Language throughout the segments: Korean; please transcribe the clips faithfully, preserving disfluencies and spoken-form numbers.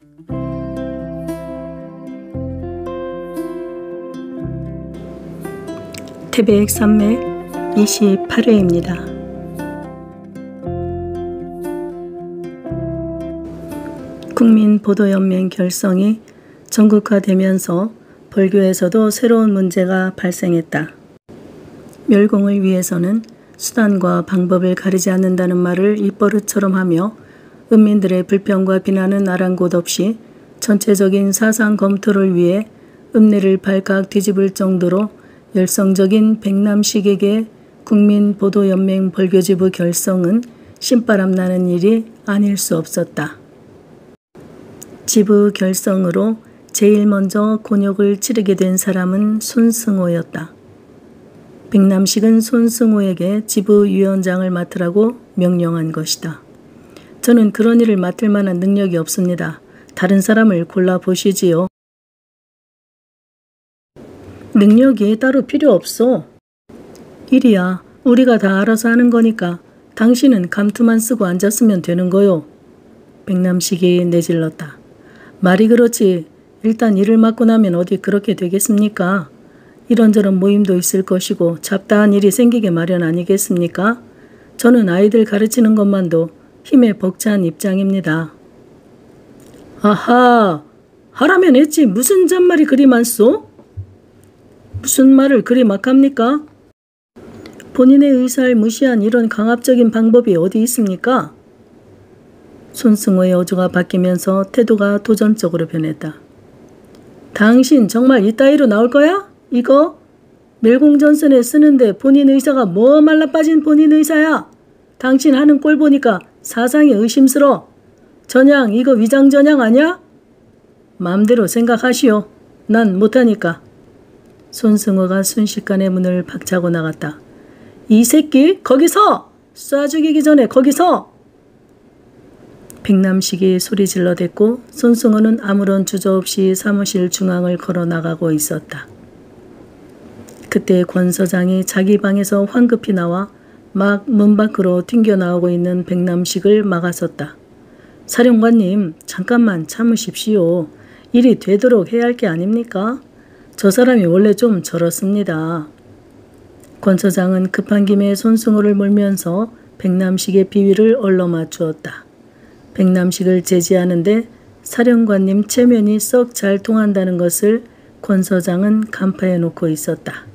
태백 산맥 이십팔 회입니다. 국민보도연맹 결성이 전국화되면서 벌교에서도 새로운 문제가 발생했다. 멸공을 위해서는 수단과 방법을 가리지 않는다는 말을 입버릇처럼 하며 은민들의 불평과 비난은 아랑곳 없이 전체적인 사상 검토를 위해 읍내를 발칵 뒤집을 정도로 열성적인 백남식에게 국민보도연맹 벌교지부 결성은 신바람 나는 일이 아닐 수 없었다. 지부 결성으로 제일 먼저 곤욕을 치르게 된 사람은 손승호였다. 백남식은 손승호에게 지부위원장을 맡으라고 명령한 것이다. 저는 그런 일을 맡을 만한 능력이 없습니다. 다른 사람을 골라보시지요. 능력이 따로 필요 없어. 일이야 우리가 다 알아서 하는 거니까 당신은 감투만 쓰고 앉았으면 되는 거요. 백남식이 내질렀다. 말이 그렇지 일단 일을 맡고 나면 어디 그렇게 되겠습니까? 이런저런 모임도 있을 것이고 잡다한 일이 생기게 마련 아니겠습니까? 저는 아이들 가르치는 것만도 힘에 벅찬 입장입니다. 아하, 하라면 했지 무슨 잔말이 그리 많소? 무슨 말을 그리 막 합니까? 본인의 의사를 무시한 이런 강압적인 방법이 어디 있습니까? 손승호의 어조가 바뀌면서 태도가 도전적으로 변했다. 당신 정말 이따위로 나올 거야? 이거? 멸공전선에 쓰는데 본인 의사가 뭐 말라빠진 본인 의사야? 당신 하는 꼴 보니까 사상이 의심스러워. 전향 이거 위장전향 아니야? 마음대로 생각하시오. 난 못하니까. 손승호가 순식간에 문을 박차고 나갔다. 이 새끼 거기서! 쏴 죽이기 전에 거기서! 백남식이 소리 질러댔고 손승호는 아무런 주저없이 사무실 중앙을 걸어 나가고 있었다. 그때 권 서장이 자기 방에서 황급히 나와 막 문 밖으로 튕겨나오고 있는 백남식을 막아섰다. 사령관님 잠깐만 참으십시오. 일이 되도록 해야 할 게 아닙니까? 저 사람이 원래 좀 저렇습니다. 권 서장은 급한 김에 손승호를 몰면서 백남식의 비위를 얼러 맞추었다. 백남식을 제지하는데 사령관님 체면이 썩 잘 통한다는 것을 권 서장은 간파해 놓고 있었다.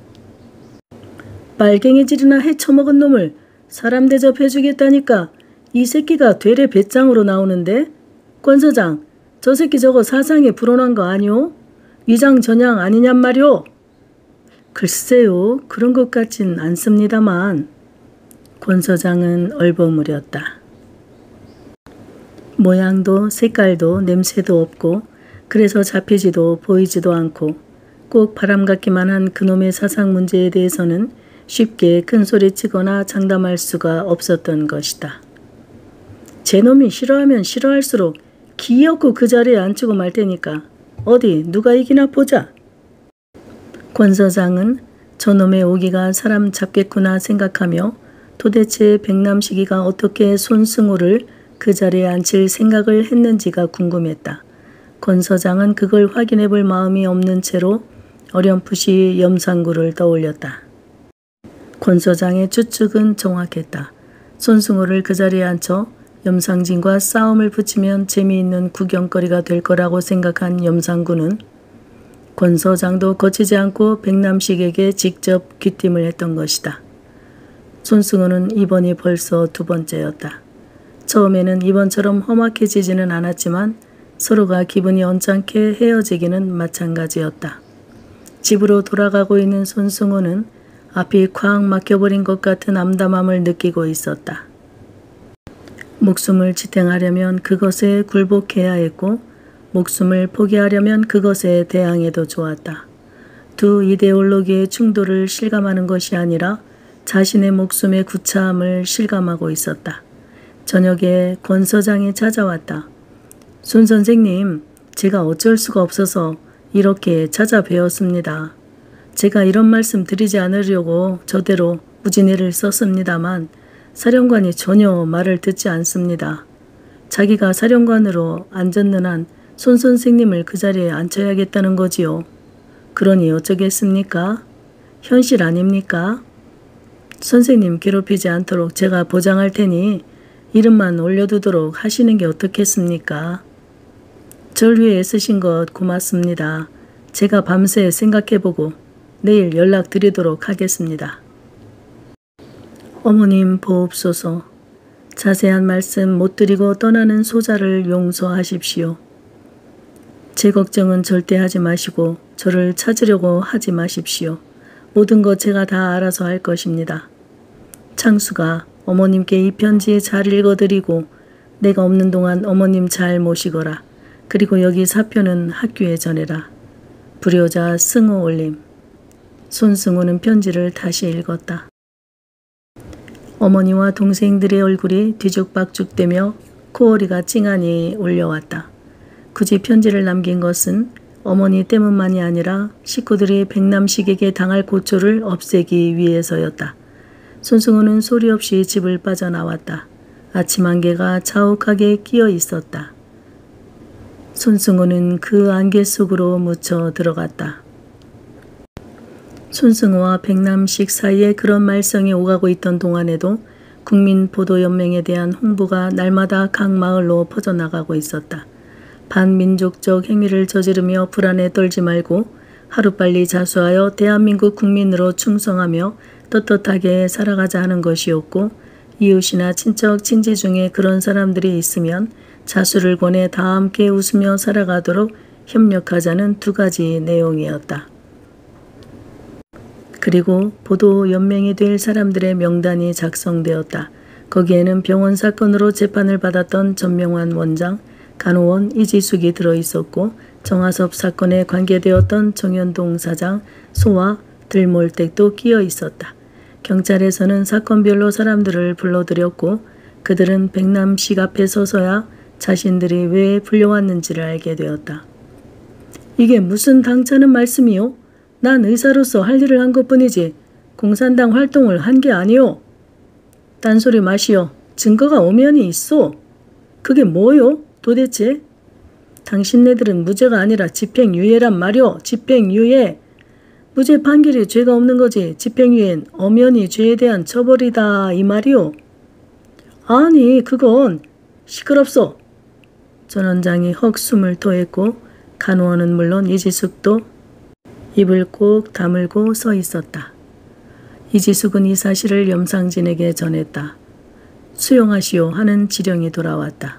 빨갱이질이나 해쳐먹은 놈을 사람 대접해주겠다니까 이 새끼가 되레 배짱으로 나오는데? 권 서장, 저 새끼 저거 사상에 불온한 거 아니오? 위장전향 아니냔 말이오? 글쎄요, 그런 것 같진 않습니다만. 권 서장은 얼버무렸다. 모양도 색깔도 냄새도 없고 그래서 잡히지도 보이지도 않고 꼭 바람 같기만 한 그놈의 사상 문제에 대해서는 쉽게 큰소리치거나 장담할 수가 없었던 것이다. 제놈이 싫어하면 싫어할수록 기어코 그 자리에 앉히고 말 테니까 어디 누가 이기나 보자. 권 서장은 저놈의 오기가 사람 잡겠구나 생각하며 도대체 백남식이가 어떻게 손승호를 그 자리에 앉힐 생각을 했는지가 궁금했다. 권 서장은 그걸 확인해 볼 마음이 없는 채로 어렴풋이 염상구를 떠올렸다. 권 서장의 추측은 정확했다. 손승호를 그 자리에 앉혀 염상진과 싸움을 붙이면 재미있는 구경거리가 될 거라고 생각한 염상구는 권 서장도 거치지 않고 백남식에게 직접 귀띔을 했던 것이다. 손승호는 이번이 벌써 두 번째였다. 처음에는 이번처럼 험악해지지는 않았지만 서로가 기분이 언짢게 헤어지기는 마찬가지였다. 집으로 돌아가고 있는 손승호는 앞이 콱 막혀버린 것 같은 암담함을 느끼고 있었다. 목숨을 지탱하려면 그것에 굴복해야 했고 목숨을 포기하려면 그것에 대항해도 좋았다. 두 이데올로기의 충돌을 실감하는 것이 아니라 자신의 목숨의 구차함을 실감하고 있었다. 저녁에 권 서장이 찾아왔다. 손 선생님, 제가 어쩔 수가 없어서 이렇게 찾아뵈었습니다. 제가 이런 말씀 드리지 않으려고 저대로 무진회를 썼습니다만 사령관이 전혀 말을 듣지 않습니다. 자기가 사령관으로 앉았는 한 손 선생님을 그 자리에 앉혀야겠다는 거지요. 그러니 어쩌겠습니까? 현실 아닙니까? 선생님 괴롭히지 않도록 제가 보장할 테니 이름만 올려두도록 하시는 게 어떻겠습니까? 절 위해 애쓰신 것 고맙습니다. 제가 밤새 생각해보고 내일 연락드리도록 하겠습니다. 어머님 보옵소서. 자세한 말씀 못 드리고 떠나는 소자를 용서하십시오. 제 걱정은 절대 하지 마시고 저를 찾으려고 하지 마십시오. 모든 것 제가 다 알아서 할 것입니다. 창수가 어머님께 이 편지 잘 읽어드리고 내가 없는 동안 어머님 잘 모시거라. 그리고 여기 사표는 학교에 전해라. 불효자 승호 올림. 손승호는 편지를 다시 읽었다. 어머니와 동생들의 얼굴이 뒤죽박죽되며 코어리가 찡하니 올려왔다. 굳이 편지를 남긴 것은 어머니 때문만이 아니라 식구들이 백남식에게 당할 고초를 없애기 위해서였다. 손승호는 소리 없이 집을 빠져나왔다. 아침 안개가 자욱하게 끼어 있었다. 손승호는 그 안개 속으로 묻혀 들어갔다. 손승호와 백남식 사이에 그런 말썽이 오가고 있던 동안에도 국민보도연맹에 대한 홍보가 날마다 각 마을로 퍼져나가고 있었다. 반민족적 행위를 저지르며 불안에 떨지 말고 하루빨리 자수하여 대한민국 국민으로 충성하며 떳떳하게 살아가자 하는 것이었고, 이웃이나 친척 친지 중에 그런 사람들이 있으면 자수를 권해 다 함께 웃으며 살아가도록 협력하자는 두 가지 내용이었다. 그리고 보도연맹이 될 사람들의 명단이 작성되었다. 거기에는 병원 사건으로 재판을 받았던 전명환 원장, 간호원 이지숙이 들어있었고 정하섭 사건에 관계되었던 정현동 사장, 소와 들몰댁도 끼어 있었다. 경찰에서는 사건별로 사람들을 불러들였고 그들은 백남식 앞에 서서야 자신들이 왜 불려왔는지를 알게 되었다. 이게 무슨 당차는 말씀이요? 난 의사로서 할 일을 한 것뿐이지 공산당 활동을 한 게 아니오. 딴소리 마시오. 증거가 오면이 있어. 그게 뭐요? 도대체? 당신네들은 무죄가 아니라 집행유예란 말이오. 집행유예. 무죄 판결이 죄가 없는 거지. 집행유예는 엄연히 죄에 대한 처벌이다 이 말이오. 아니 그건 시끄럽소. 전 원장이 헉 숨을 토했고 간호원은 물론 이지숙도 입을 꼭 다물고 서 있었다. 이지숙은 이 사실을 염상진에게 전했다. 수용하시오 하는 지령이 돌아왔다.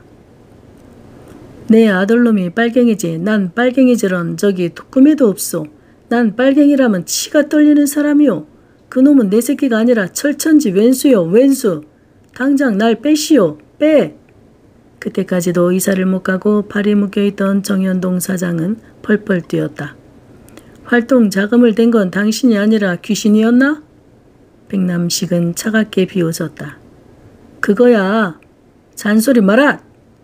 내 아들놈이 빨갱이지. 난 빨갱이지런 적이 꿈에도 없소. 난 빨갱이라면 치가 떨리는 사람이오. 그놈은 내 새끼가 아니라 철천지 왼수요. 왼수. 당장 날 빼시오. 빼. 그때까지도 이사를 못 가고 발이 묶여있던 정현동 사장은 펄펄 뛰었다. 활동 자금을 댄 건 당신이 아니라 귀신이었나? 백남식은 차갑게 비웃었다. 그거야. 잔소리 마라.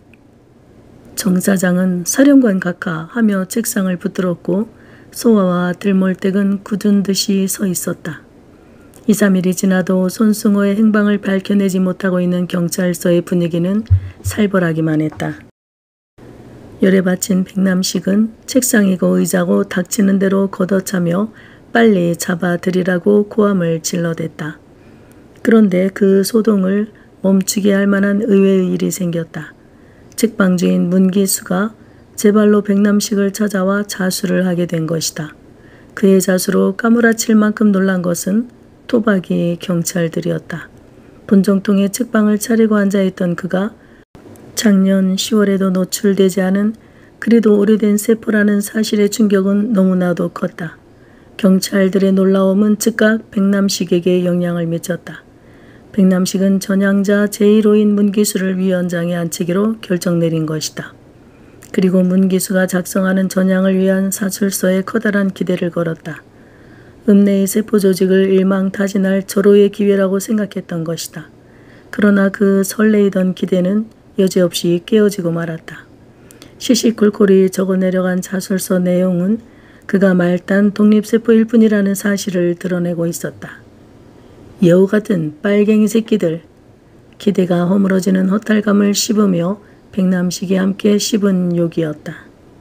정 사장은 사령관 각하 하며 책상을 붙들었고 소화와 들몰댁은 굳은 듯이 서 있었다. 이, 삼 일이 지나도 손승호의 행방을 밝혀내지 못하고 있는 경찰서의 분위기는 살벌하기만 했다. 열에 바친 백남식은 책상이고 의자고 닥치는 대로 걷어차며 빨리 잡아들이라고 고함을 질러댔다. 그런데 그 소동을 멈추게 할 만한 의외의 일이 생겼다. 책방주인 문기수가 제 발로 백남식을 찾아와 자수를 하게 된 것이다. 그의 자수로 까무라칠 만큼 놀란 것은 토박이 경찰들이었다. 본정통에 책방을 차리고 앉아있던 그가 작년 시월에도 노출되지 않은 그래도 오래된 세포라는 사실의 충격은 너무나도 컸다. 경찰들의 놀라움은 즉각 백남식에게 영향을 미쳤다. 백남식은 전향자 제일 호인 문기수를 위원장에 앉히기로 결정 내린 것이다. 그리고 문기수가 작성하는 전향을 위한 사출서에 커다란 기대를 걸었다. 읍내의 세포 조직을 일망타진할 절호의 기회라고 생각했던 것이다. 그러나 그 설레이던 기대는 여지없이 깨어지고 말았다. 시시콜콜이 적어내려간 자술서 내용은 그가 말단 독립세포일 뿐이라는 사실을 드러내고 있었다. 여우 같은 빨갱이 새끼들. 기대가 허물어지는 허탈감을 씹으며 백남식이 함께 씹은 욕이었다.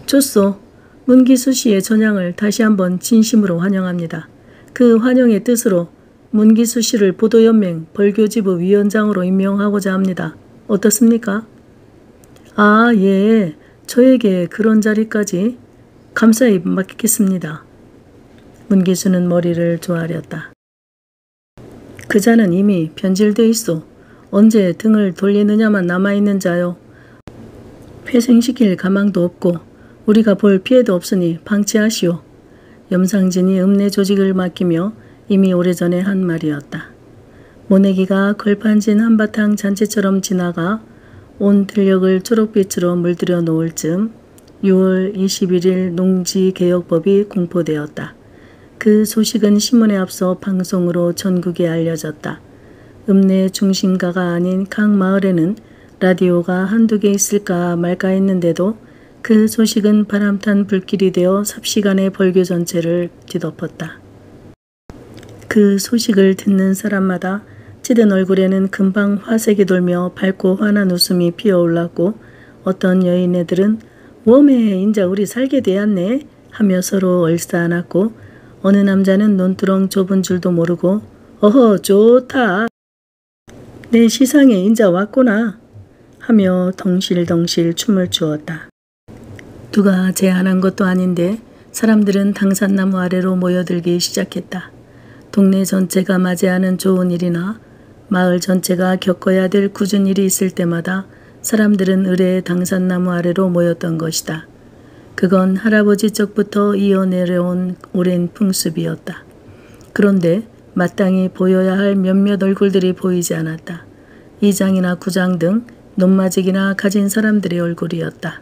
좋소. 문기수 씨의 전향을 다시 한번 진심으로 환영합니다. 그 환영의 뜻으로 문기수 씨를 보도연맹 벌교지부 위원장으로 임명하고자 합니다. 어떻습니까? 아, 예. 저에게 그런 자리까지 감사히 맡기겠습니다. 문기수는 머리를 조아렸다. 그 자는 이미 변질돼 있어. 언제 등을 돌리느냐만 남아있는 자요. 회생시킬 가망도 없고 우리가 볼 피해도 없으니 방치하시오. 염상진이 읍내 조직을 맡기며 이미 오래전에 한 말이었다. 모내기가 걸판진 한바탕 잔치처럼 지나가 온 들녘을 초록빛으로 물들여 놓을 즈음 유월 이십일일 농지개혁법이 공포되었다. 그 소식은 신문에 앞서 방송으로 전국에 알려졌다. 읍내 중심가가 아닌 각 마을에는 라디오가 한두 개 있을까 말까 했는데도 그 소식은 바람탄 불길이 되어 삽시간에 벌교 전체를 뒤덮었다. 그 소식을 듣는 사람마다 찌든 얼굴에는 금방 화색이 돌며 밝고 환한 웃음이 피어올랐고 어떤 여인네들은 웜에 인자 우리 살게 되었네 하며 서로 얼싸안았고 어느 남자는 논두렁 좁은 줄도 모르고 어허 좋다. 내 시상에 인자 왔구나 하며 덩실덩실 춤을 추었다. 누가 제안한 것도 아닌데 사람들은 당산나무 아래로 모여들기 시작했다. 동네 전체가 맞이하는 좋은 일이나 마을 전체가 겪어야 될 굳은 일이 있을 때마다 사람들은 의뢰의 당산나무 아래로 모였던 것이다. 그건 할아버지 쪽부터 이어내려온 오랜 풍습이었다. 그런데 마땅히 보여야 할 몇몇 얼굴들이 보이지 않았다. 이장이나 구장 등 논마직이나 가진 사람들의 얼굴이었다.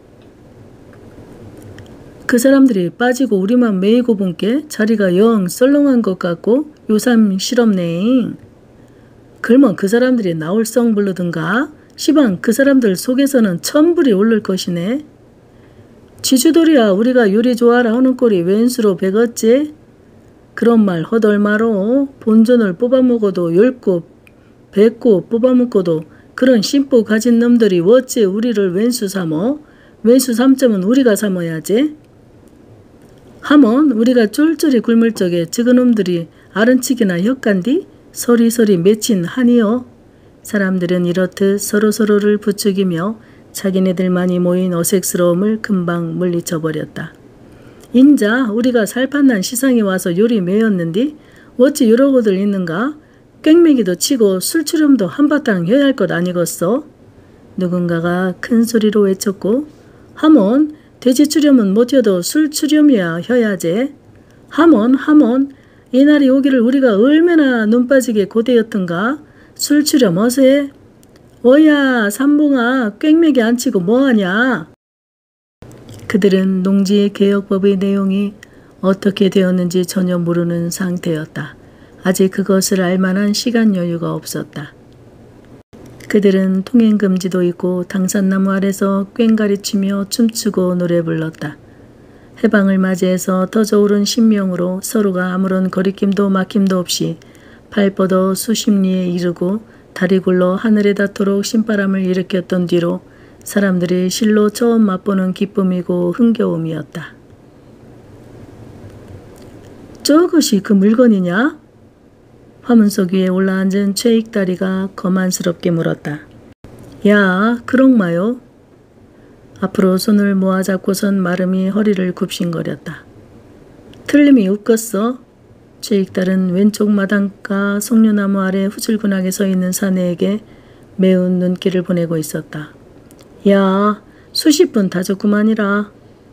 그 사람들이 빠지고 우리만 메이고 본게 자리가 영 썰렁한 것 같고 요삼 실없네잉. 글먼 그 사람들이 나올성 부르든가 시방 그 사람들 속에서는 천불이 오를 것이네. 지주돌이야 우리가 요리 좋아라 하는 꼴이 웬수로 배웠지? 그런 말 허덜마로 본전을 뽑아먹어도 열곱 백곱 뽑아먹고도 그런 심보 가진 놈들이 어째 우리를 웬수 삼어? 웬수 삼점은 우리가 삼어야지. 하먼 우리가 쫄쫄이 굶을 적에 저그놈들이 아른치기나 혁간디 서리서리 맺힌 한이여. 사람들은 이렇듯 서로서로를 부추기며 자기네들만이 모인 어색스러움을 금방 물리쳐버렸다. 인자 우리가 살판난 시상에 와서 요리 매였는디 어찌 이러고들 있는가? 꽹매기도 치고 술추렴도 한바탕 해야 할 것 아니겠어? 누군가가 큰 소리로 외쳤고 하몬 돼지추렴은 못해도 술추렴이야 혀야지. 하몬 하몬 이날이 오기를 우리가 얼마나 눈빠지게 고대였던가. 술추렴 어세. 어야 삼봉아 꽹매기 안 치고 뭐하냐. 그들은 농지개혁법의 내용이 어떻게 되었는지 전혀 모르는 상태였다. 아직 그것을 알만한 시간 여유가 없었다. 그들은 통행금지도 있고 당산나무 아래서 꽹가리치며 춤추고 노래 불렀다. 해방을 맞이해서 터져오른 신명으로 서로가 아무런 거리낌도 막힘도 없이 발 뻗어 수십 리에 이르고 다리 굴러 하늘에 닿도록 신바람을 일으켰던 뒤로 사람들이 실로 처음 맛보는 기쁨이고 흥겨움이었다. 저것이 그 물건이냐? 화문석 위에 올라앉은 최익다리가 거만스럽게 물었다. 야, 그럭마요. 앞으로 손을 모아잡고선 마름이 허리를 굽신거렸다. 틀림이 웃겼어. 최익달은 왼쪽 마당가 석류나무 아래 후줄근하게 서 있는 사내에게 매운 눈길을 보내고 있었다. 야, 수십 분 다졌구만이라.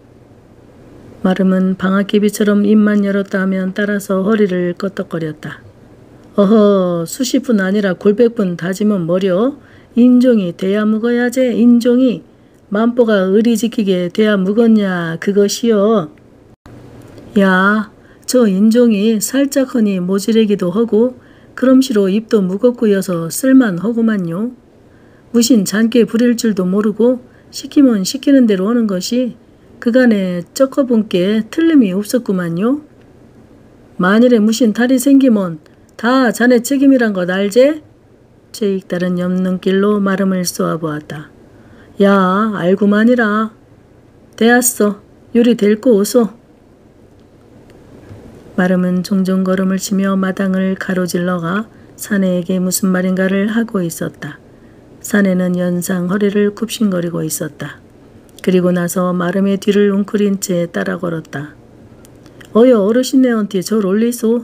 마름은 방앗개비처럼 입만 열었다 하면 따라서 허리를 껐덕거렸다. 어허, 수십 분 아니라 골백 분 다지면 뭐려? 인종이 돼야 묵어야지. 인종이 만보가 의리 지키게 돼야 묵었냐 그것이여. 야, 저 인종이 살짝 허니 모지래기도 하고 그럼시로 입도 무겁고여서 쓸만하구만요. 무신 잔께 부릴 줄도 모르고 시키면 시키는 대로 오는 것이 그간에 쩍어본께 틀림이 없었구만요. 만일에 무신 탈이 생기면 다 자네 책임이란 것 알제? 최익달은 옆눈길로 마름을 쏘아보았다. 야, 알구만이라. 대았어. 요리 될꼬 오소. 마름은 종종 걸음을 치며 마당을 가로질러가 사내에게 무슨 말인가를 하고 있었다. 사내는 연상 허리를 굽신거리고 있었다. 그리고 나서 마름의 뒤를 웅크린 채 따라 걸었다. 어여 어르신네언티 절 올리소.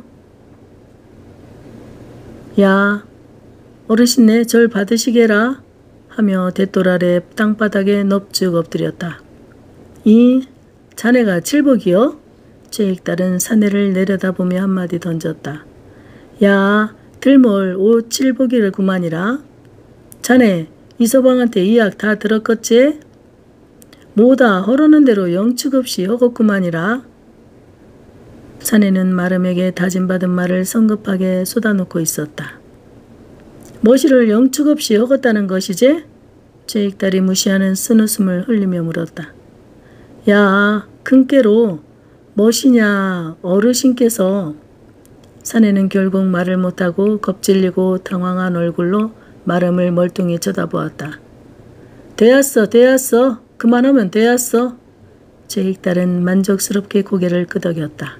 야 어르신네 절 받으시게라 하며 대돌 아래 땅바닥에 넙죽 엎드렸다. 이 자네가 칠복이여? 제 딸은 사내를 내려다보며 한마디 던졌다. 야 들몰 오 칠복이를 구만이라. 자네 이서방한테 이약 다 들었겠지? 뭐다 허러는 대로 영축 없이 허겄구만이라. 사내는 마름에게 다짐받은 말을 성급하게 쏟아놓고 있었다. 뭐시를 영축 없이 허겄다는 것이지? 제 딸이 무시하는 쓴웃음을 흘리며 물었다. 야 큰께로 뭐시냐 어르신께서. 사내는 결국 말을 못하고 겁질리고 당황한 얼굴로 마름을 멀뚱히 쳐다보았다. 되었어 되었어 그만하면 되었어. 제 딸은 만족스럽게 고개를 끄덕였다.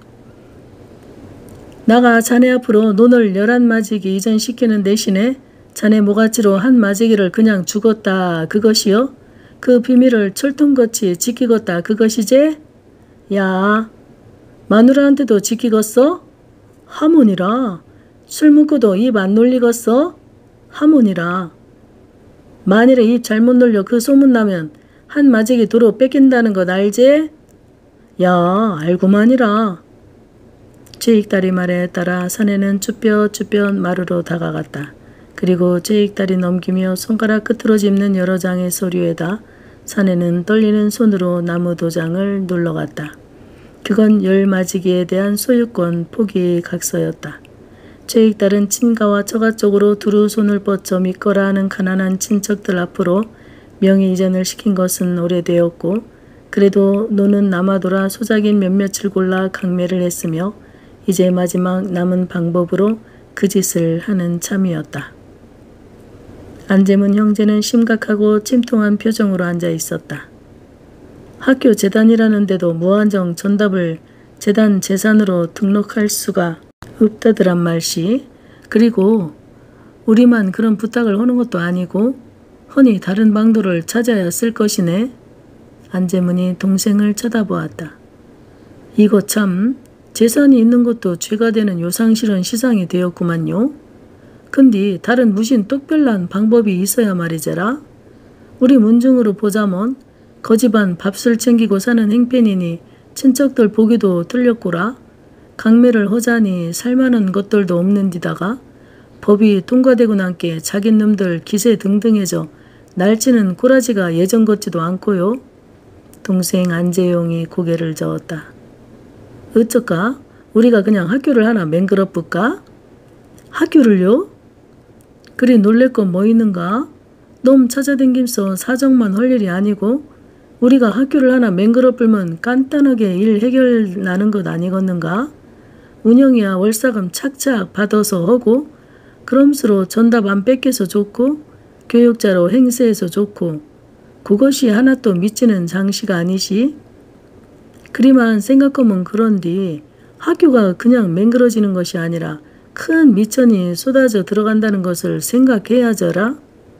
나가 자네 앞으로 논을 열한 마지기 이전시키는 대신에 자네 모가지로 한 마지기를 그냥 죽었다 그것이요? 그 비밀을 철통같이 지키겠다 그것이제? 야 마누라한테도 지키겠어? 하모니라. 술 먹고도 입 안 놀리겠어? 하모니라. 만일에 입 잘못 놀려 그 소문나면 한 마지기 도로 뺏긴다는 것 알제? 야 알고만이라. 제 딸이 말에 따라 사내는 쭈뼛쭈뼛 마루로 다가갔다. 그리고 제 딸이 넘기며 손가락 끝으로 짚는 여러 장의 서류에다 사내는 떨리는 손으로 나무 도장을 눌러갔다. 그건 열 마지기에 대한 소유권 포기 각서였다. 제 딸은 친가와 처가 쪽으로 두루 손을 뻗쳐 믿거라 하는 가난한 친척들 앞으로 명의 이전을 시킨 것은 오래되었고 그래도 노는 남아돌아 소작인 몇몇을 골라 강매를 했으며 이제 마지막 남은 방법으로 그 짓을 하는 참이었다. 안재문 형제는 심각하고 침통한 표정으로 앉아 있었다. 학교 재단이라는데도 무한정 전답을 재단 재산으로 등록할 수가 없다더란 말씨. 그리고 우리만 그런 부탁을 하는 것도 아니고 허니 다른 방도를 찾아야 쓸 것이네. 안재문이 동생을 쳐다보았다. 이거 참 재산이 있는 것도 죄가 되는 요상실은 시상이 되었구만요. 근데 다른 무슨 똑별난 방법이 있어야 말이제라. 우리 문중으로 보자면 거지반 밥술 챙기고 사는 행편이니 친척들 보기도 틀렸고라. 강매를 허자니 살만한 것들도 없는디다가 법이 통과되고 난께 자긴 놈들 기세 등등해져 날치는 꼬라지가 예전 같지도 않고요. 동생 안재용이 고개를 저었다. 어쩌까? 우리가 그냥 학교를 하나 맹그럽을까? 학교를요? 그리 놀랄 건 뭐 있는가? 놈 찾아댕김서 사정만 할 일이 아니고 우리가 학교를 하나 맹그럽으면 간단하게 일 해결나는 것 아니겠는가? 운영이야 월사금 착착 받아서 하고 그럼수로 전답 안 뺏겨서 좋고 교육자로 행세해서 좋고 그것이 하나 또 미치는 장시가 아니시? 그리만 생각하면 그런디 학교가 그냥 맹그러지는 것이 아니라 큰 미천이 쏟아져 들어간다는 것을 생각해야저라.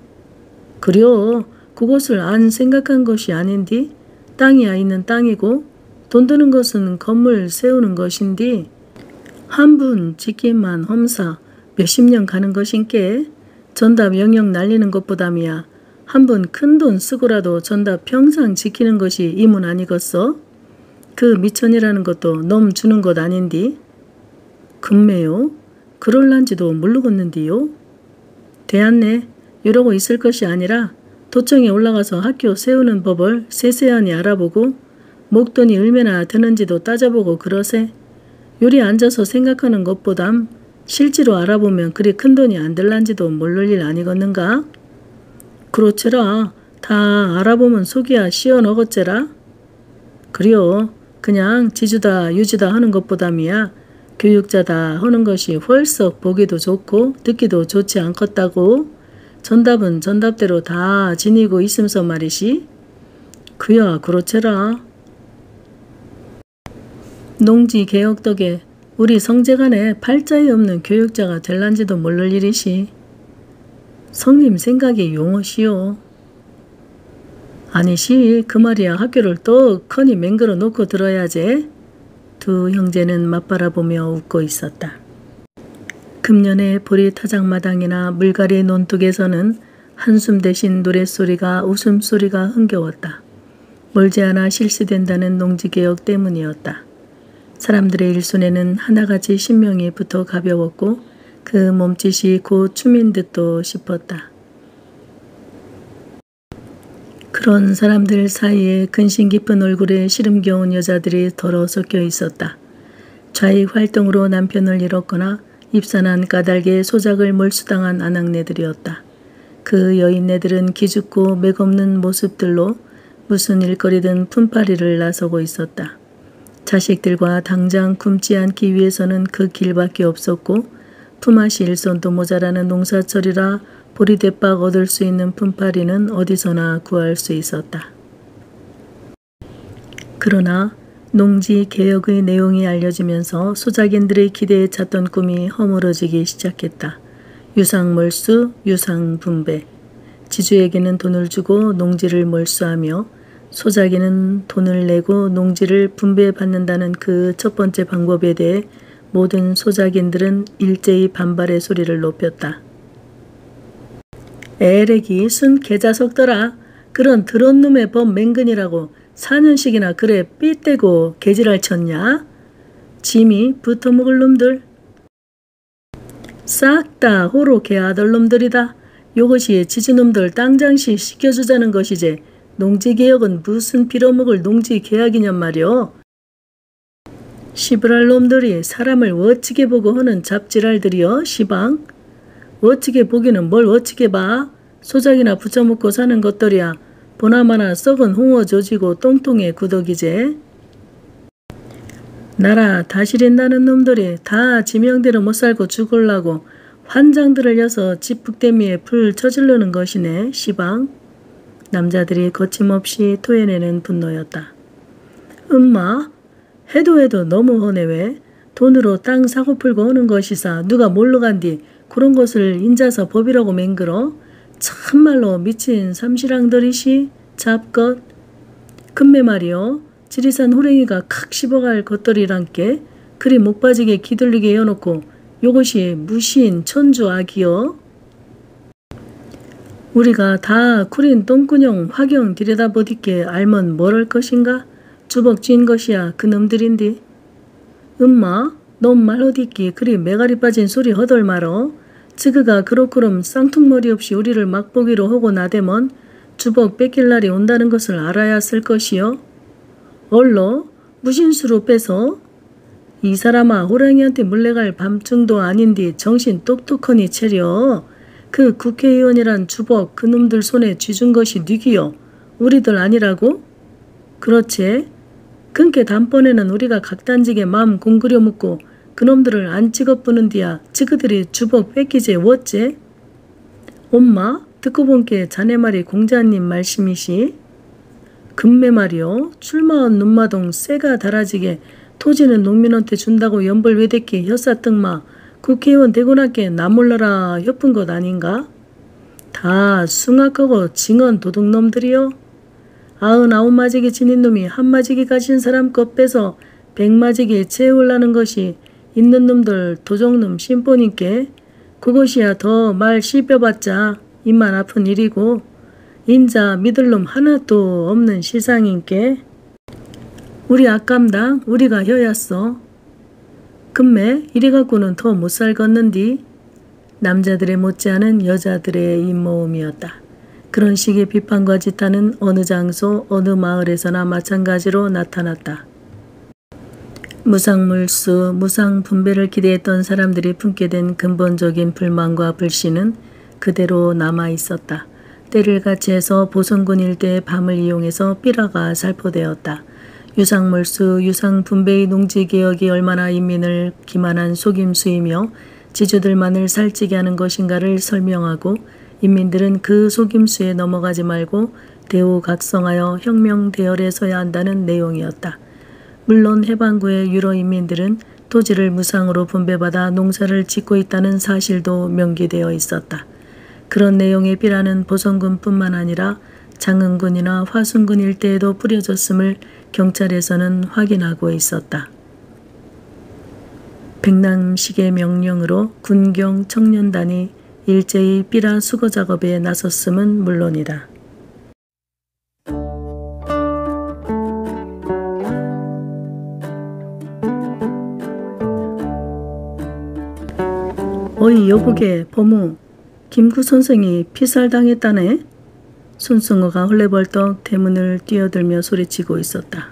그려 그것을 안 생각한 것이 아닌디 땅이야 있는 땅이고 돈 드는 것은 건물 세우는 것인디 한 분 지키만 험사 몇십 년 가는 것인께 전답 영영 날리는 것보다미야 한 분 큰 돈 쓰고라도 전답 평상 지키는 것이 이문 아니겠어? 그 미천이라는 것도 넘 주는 것 아닌디? 금매요? 그럴란지도 모르겠는디요? 되었네. 이러고 있을 것이 아니라 도청에 올라가서 학교 세우는 법을 세세하니 알아보고 목돈이 얼마나 드는지도 따져보고 그러세. 요리 앉아서 생각하는 것보담 실제로 알아보면 그리 큰 돈이 안 들란지도 모를 일 아니겠는가? 그렇지라. 다 알아보면 속이야 시원하겠제라. 그리요. 그냥 지주다 유지다 하는 것보담이야 교육자다 하는 것이 훨썩 보기도 좋고 듣기도 좋지 않겠다고. 전답은 전답대로 다 지니고 있음서 말이시. 그야 그렇지라. 농지 개혁 덕에 우리 성재간에 팔자에 없는 교육자가 될란지도 모를 일이시. 성님 생각이 용어시오. 아니시, 그 말이야. 학교를 떡하니 맹글어 놓고 들어야지. 두 형제는 맞바라보며 웃고 있었다. 금년의 보리 타작마당이나 물갈이 논둑에서는 한숨 대신 노랫소리가 웃음소리가 흥겨웠다. 멀지 않아 실시된다는 농지개혁 때문이었다. 사람들의 일손에는 하나같이 신명이 붙어 가벼웠고 그 몸짓이 곧 춤인 듯도 싶었다. 그런 사람들 사이에 근심 깊은 얼굴에 시름겨운 여자들이 덜어 섞여 있었다. 좌익 활동으로 남편을 잃었거나 입산한 까닭에 소작을 몰수당한 아낙네들이었다. 그 여인네들은 기죽고 맥없는 모습들로 무슨 일거리든 품팔이를 나서고 있었다. 자식들과 당장 굶지 않기 위해서는 그 길밖에 없었고 품앗이 일손도 모자라는 농사철이라 보리대박 얻을 수 있는 품팔이는 어디서나 구할 수 있었다. 그러나 농지 개혁의 내용이 알려지면서 소작인들의 기대에 찼던 꿈이 허물어지기 시작했다. 유상몰수, 유상분배. 지주에게는 돈을 주고 농지를 몰수하며 소작인은 돈을 내고 농지를 분배받는다는 그 첫 번째 방법에 대해 모든 소작인들은 일제히 반발의 소리를 높였다. 에렉이 순 개자석더라. 그런 더러운 놈의 법 맹근이라고 사 년씩이나 그래 삐떼고 개지랄 쳤냐? 짐이 붙어먹을 놈들. 싹 다 호로 개아들 놈들이다. 요것이 지주놈들 땅장시 시켜주자는 것이지 농지개혁은 무슨 빌어먹을 농지계약이냔 말이오. 시부랄 놈들이 사람을 어찌게 보고 하는 잡지랄들이여 시방. 어찌게 보기는 뭘 어찌게 봐. 소작이나 붙여먹고 사는 것들이야 보나마나 썩은 홍어 조지고 똥통에 구덕이제. 나라 다스린다는 놈들이 다 지명대로 못살고 죽을라고 환장들을 여서 지푹대미에 불 쳐질르는 것이네 시방. 남자들이 거침없이 토해내는 분노였다. 엄마, 해도 해도 너무 허네 왜. 돈으로 땅 사고 풀고 오는 것이사 누가 몰러 간디 그런 것을 인자서 법이라고 맹글어. 참말로 미친 삼시랑들이시 잡것. 금매 말이요. 지리산 호랭이가 칵 씹어갈 것들이란께 그리 목 빠지게 기들리게 해놓고 요것이 무신 천주 악이요. 우리가 다 구린 똥구녕 화경 들여다보디께 알면 뭘 할 것인가? 주벅 쥔 것이야 그놈들인디. 엄마, 넌 말어디끼 그리 매가리 빠진 소리 허덜 말어. 지그가 그렇구름 쌍퉁머리 없이 우리를 막보기로 하고 나대면 주벅 뺏길 날이 온다는 것을 알아야 쓸 것이요. 얼로 무신수로 빼서 이 사람아 호랑이한테 물레갈 밤중도 아닌디 정신 똑똑하니 차려. 그 국회의원이란 주벅 그놈들 손에 쥐준 것이 뉘기요. 우리들 아니라고? 그렇지. 근께 단번에는 우리가 각단지게 마음 공그려 묻고 그놈들을 안 찍어뿌는디야 지그들이 주벅 뺏기제 어째? 엄마, 듣고 본께 자네 말이 공자님 말씀이시. 금매 말이요. 출마한 눈마동 쇠가 달아지게 토지는 농민한테 준다고 연벌 외대끼 혀싸뜩마 국회의원 되고나께 나 몰라라 협은 것 아닌가? 다 숭악하고 징언 도둑놈들이요. 아흔아홉 마지기 지닌 놈이 한 마지기 가진 사람 것 빼서 백 마지기 채우려는 것이 있는 놈들 도적놈 심보님께 그것이야 더 말 씹혀봤자 입만 아픈 일이고 인자 믿을 놈 하나도 없는 시상인께 우리 악감당 우리가 혀였어. 금매 이래 갖고는 더 못 살겠는디. 남자들의 못지않은 여자들의 입모음이었다. 그런 식의 비판과 지탄은 어느 장소 어느 마을에서나 마찬가지로 나타났다. 무상물수 무상분배를 기대했던 사람들이 품게 된 근본적인 불만과 불신은 그대로 남아있었다. 때를 같이해서 보성군 일대의 밤을 이용해서 삐라가 살포되었다. 유상몰수, 유상분배의 농지개혁이 얼마나 인민을 기만한 속임수이며 지주들만을 살찌게 하는 것인가를 설명하고 인민들은 그 속임수에 넘어가지 말고 대우각성하여 혁명대열에 서야 한다는 내용이었다. 물론 해방구의 유로 인민들은 토지를 무상으로 분배받아 농사를 짓고 있다는 사실도 명기되어 있었다. 그런 내용의 비라는 보성군뿐만 아니라 장흥군이나 화순군 일대에도 뿌려졌음을 경찰에서는 확인하고 있었다. 백남식의 명령으로 군경 청년단이 일제히 비라 수거 작업에 나섰음은 물론이다. 어이 여보게 범우, 김구 선생이 피살당했다네? 손승호가 헐레벌떡 대문을 뛰어들며 소리치고 있었다.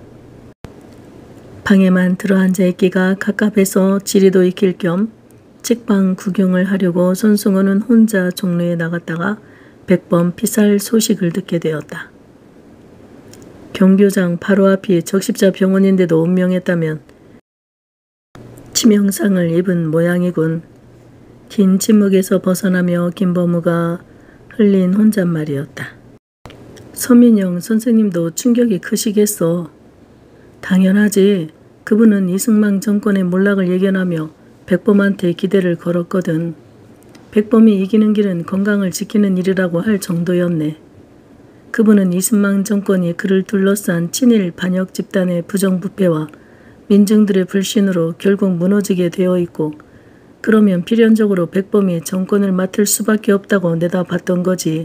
방에만 들어앉아 있기가 갑갑해서 지리도 익힐 겸 책방 구경을 하려고 손승호는 혼자 종로에 나갔다가 백범 피살 소식을 듣게 되었다. 경교장 바로 앞이 적십자 병원인데도 운명했다면 치명상을 입은 모양이군. 긴 침묵에서 벗어나며 김범우가 흘린 혼잣말이었다. 서민영 선생님도 충격이 크시겠어. 당연하지. 그분은 이승만 정권의 몰락을 예견하며 백범한테 기대를 걸었거든. 백범이 이기는 길은 건강을 지키는 일이라고 할 정도였네. 그분은 이승만 정권이 그를 둘러싼 친일 반역 집단의 부정부패와 민중들의 불신으로 결국 무너지게 되어 있고, 그러면 필연적으로 백범이 정권을 맡을 수밖에 없다고 내다봤던 거지.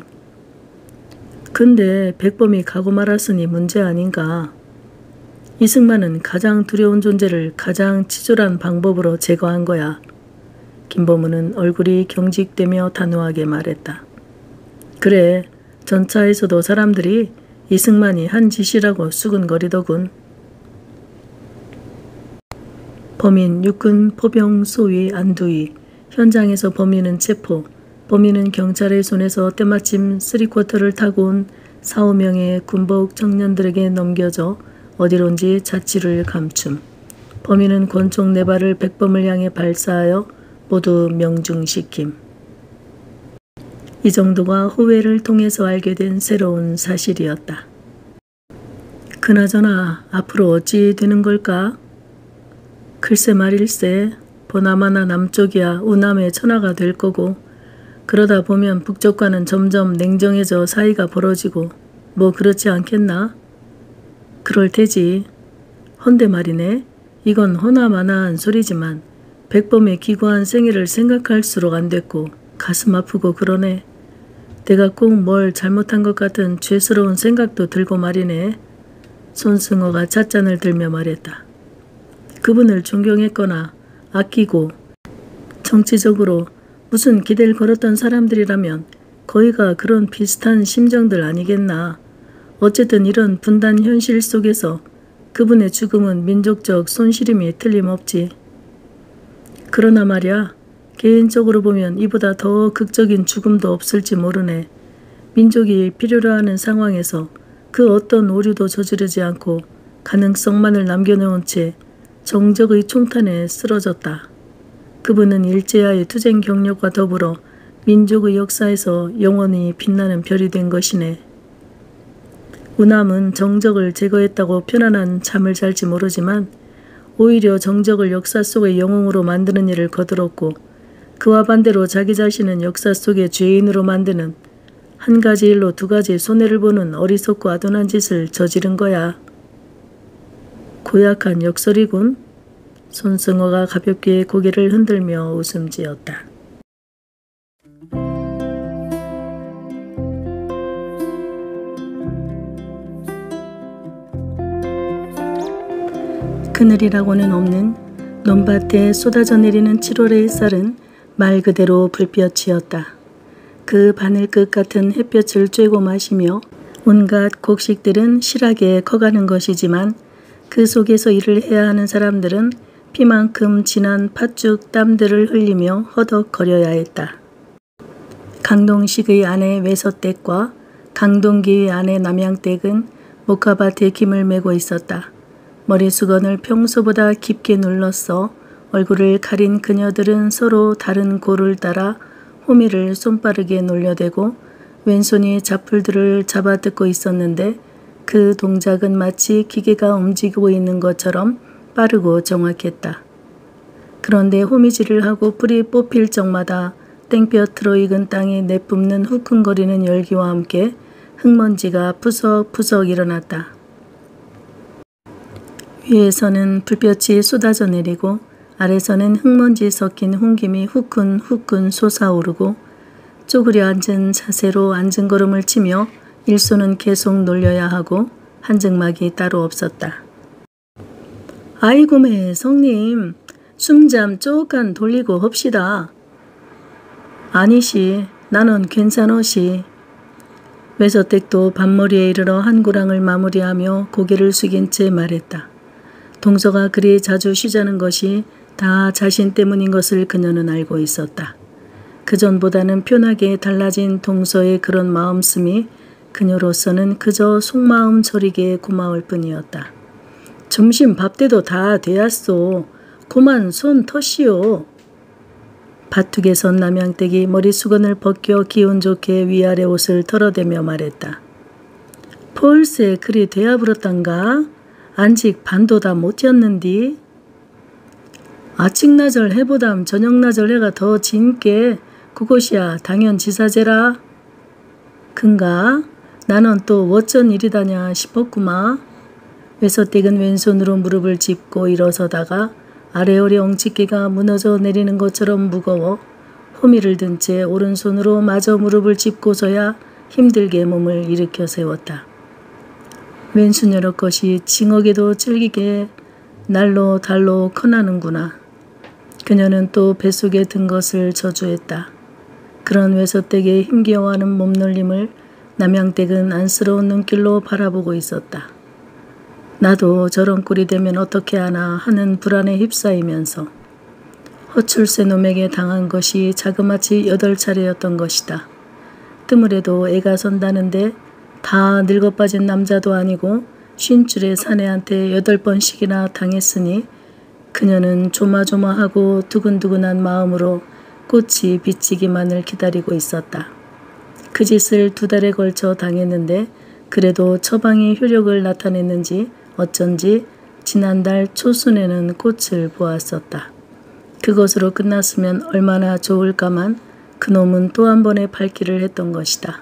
근데 백범이 가고 말았으니 문제 아닌가. 이승만은 가장 두려운 존재를 가장 치졸한 방법으로 제거한 거야. 김범우는 얼굴이 경직되며 단호하게 말했다. 그래, 전차에서도 사람들이 이승만이 한 짓이라고 수근거리더군. 범인 육군 포병 소위 안두희, 현장에서 범인은 체포, 범인은 경찰의 손에서 때마침 쓰리쿼터를 타고 온 사오 명의 군복 청년들에게 넘겨져 어디론지 자취를 감춤. 범인은 권총 네 발을 백범을 향해 발사하여 모두 명중시킴. 이 정도가 후회를 통해서 알게 된 새로운 사실이었다. 그나저나 앞으로 어찌 되는 걸까? 글쎄 말일세. 보나마나 남쪽이야 우남의 천하가 될 거고, 그러다 보면 북쪽과는 점점 냉정해져 사이가 벌어지고 뭐 그렇지 않겠나? 그럴 테지. 헌데 말이네. 이건 허나마나한 소리지만 백범의 기구한 생애를 생각할수록 안 됐고 가슴 아프고 그러네. 내가 꼭 뭘 잘못한 것 같은 죄스러운 생각도 들고 말이네. 손승호가 찻잔을 들며 말했다. 그분을 존경했거나 아끼고 정치적으로 무슨 기대를 걸었던 사람들이라면 거의가 그런 비슷한 심정들 아니겠나. 어쨌든 이런 분단 현실 속에서 그분의 죽음은 민족적 손시림이 틀림없지. 그러나 말이야, 개인적으로 보면 이보다 더 극적인 죽음도 없을지 모르네. 민족이 필요로 하는 상황에서 그 어떤 오류도 저지르지 않고 가능성만을 남겨놓은 채 정적의 총탄에 쓰러졌다. 그분은 일제하의 투쟁 경력과 더불어 민족의 역사에서 영원히 빛나는 별이 된 것이네. 우남은 정적을 제거했다고 편안한 잠을 잘지 모르지만 오히려 정적을 역사 속의 영웅으로 만드는 일을 거들었고, 그와 반대로 자기 자신은 역사 속의 죄인으로 만드는, 한 가지 일로 두 가지 손해를 보는 어리석고 아둔한 짓을 저지른 거야. 고약한 역설이군. 손승호가 가볍게 고개를 흔들며 웃음 지었다. 그늘이라고는 없는 논밭에 쏟아져 내리는 칠월의 햇살은 말 그대로 불볕이었다. 그 바늘끝 같은 햇볕을 쬐고 마시며 온갖 곡식들은 실하게 커가는 것이지만 그 속에서 일을 해야 하는 사람들은 피만큼 진한 팥죽 땀들을 흘리며 허덕거려야 했다. 강동식의 아내 외서댁과 강동기의 아내 남양댁은 목화밭에 김을 메고 있었다. 머리수건을 평소보다 깊게 눌렀어 얼굴을 가린 그녀들은 서로 다른 골을 따라 호미를 손빠르게 놀려대고 왼손이 자풀들을 잡아뜯고 있었는데, 그 동작은 마치 기계가 움직이고 있는 것처럼 빠르고 정확했다. 그런데 호미질을 하고 뿌리 뽑힐 적마다 땡볕으로 익은 땅이 내뿜는 후끈거리는 열기와 함께 흙먼지가 푸석푸석 일어났다. 위에서는 불볕이 쏟아져 내리고 아래서는 흙먼지 섞인 훈김이 후끈후끈 솟아오르고 쪼그려 앉은 자세로 앉은 걸음을 치며 일손은 계속 놀려야 하고 한증막이 따로 없었다. 아이고 매 성님, 숨잠 쪼깐 돌리고 합시다. 아니시, 나는 괜찮으시. 외서댁도 밤머리에 이르러 한 구랑을 마무리하며 고개를 숙인 채 말했다. 동서가 그리 자주 쉬자는 것이 다 자신 때문인 것을 그녀는 알고 있었다. 그전보다는 편하게 달라진 동서의 그런 마음씀이 그녀로서는 그저 속마음 저리게 고마울 뿐이었다. 점심 밥때도 다 되었소. 고만 손 터시오. 밭둑에 선 남양댁이 머리수건을 벗겨 기운 좋게 위아래 옷을 털어대며 말했다. 벌새 그리 되어버렸단가? 안직 반도 다 못 였는디? 아침나절 해보담 저녁나절 해가 더 진게 그것이야 당연 지사제라. 근가? 나는 또 어쩐 일이다냐 싶었구마. 외서댁은 왼손으로 무릎을 짚고 일어서다가 아래허리 엉치기가 무너져 내리는 것처럼 무거워 호미를 든 채 오른손으로 마저 무릎을 짚고서야 힘들게 몸을 일으켜 세웠다. 왼손 여러 것이 징어게도 질기게 날로 달로 커나는구나. 그녀는 또 뱃속에 든 것을 저주했다. 그런 외서댁의 힘겨워하는 몸놀림을 남양댁은 안쓰러운 눈길로 바라보고 있었다. 나도 저런 꼴이 되면 어떻게 하나 하는 불안에 휩싸이면서 허출세 놈에게 당한 것이 자그마치 여덟 차례였던 것이다. 뜸을해도 애가 선다는데 다 늙어빠진 남자도 아니고 쉰줄의 사내한테 여덟 번씩이나 당했으니 그녀는 조마조마하고 두근두근한 마음으로 꽃이 비치기만을 기다리고 있었다. 그 짓을 두 달에 걸쳐 당했는데 그래도 처방이 효력을 나타냈는지 어쩐지 지난달 초순에는 꽃을 보았었다. 그것으로 끝났으면 얼마나 좋을까만 그놈은 또 한 번의 발길을 했던 것이다.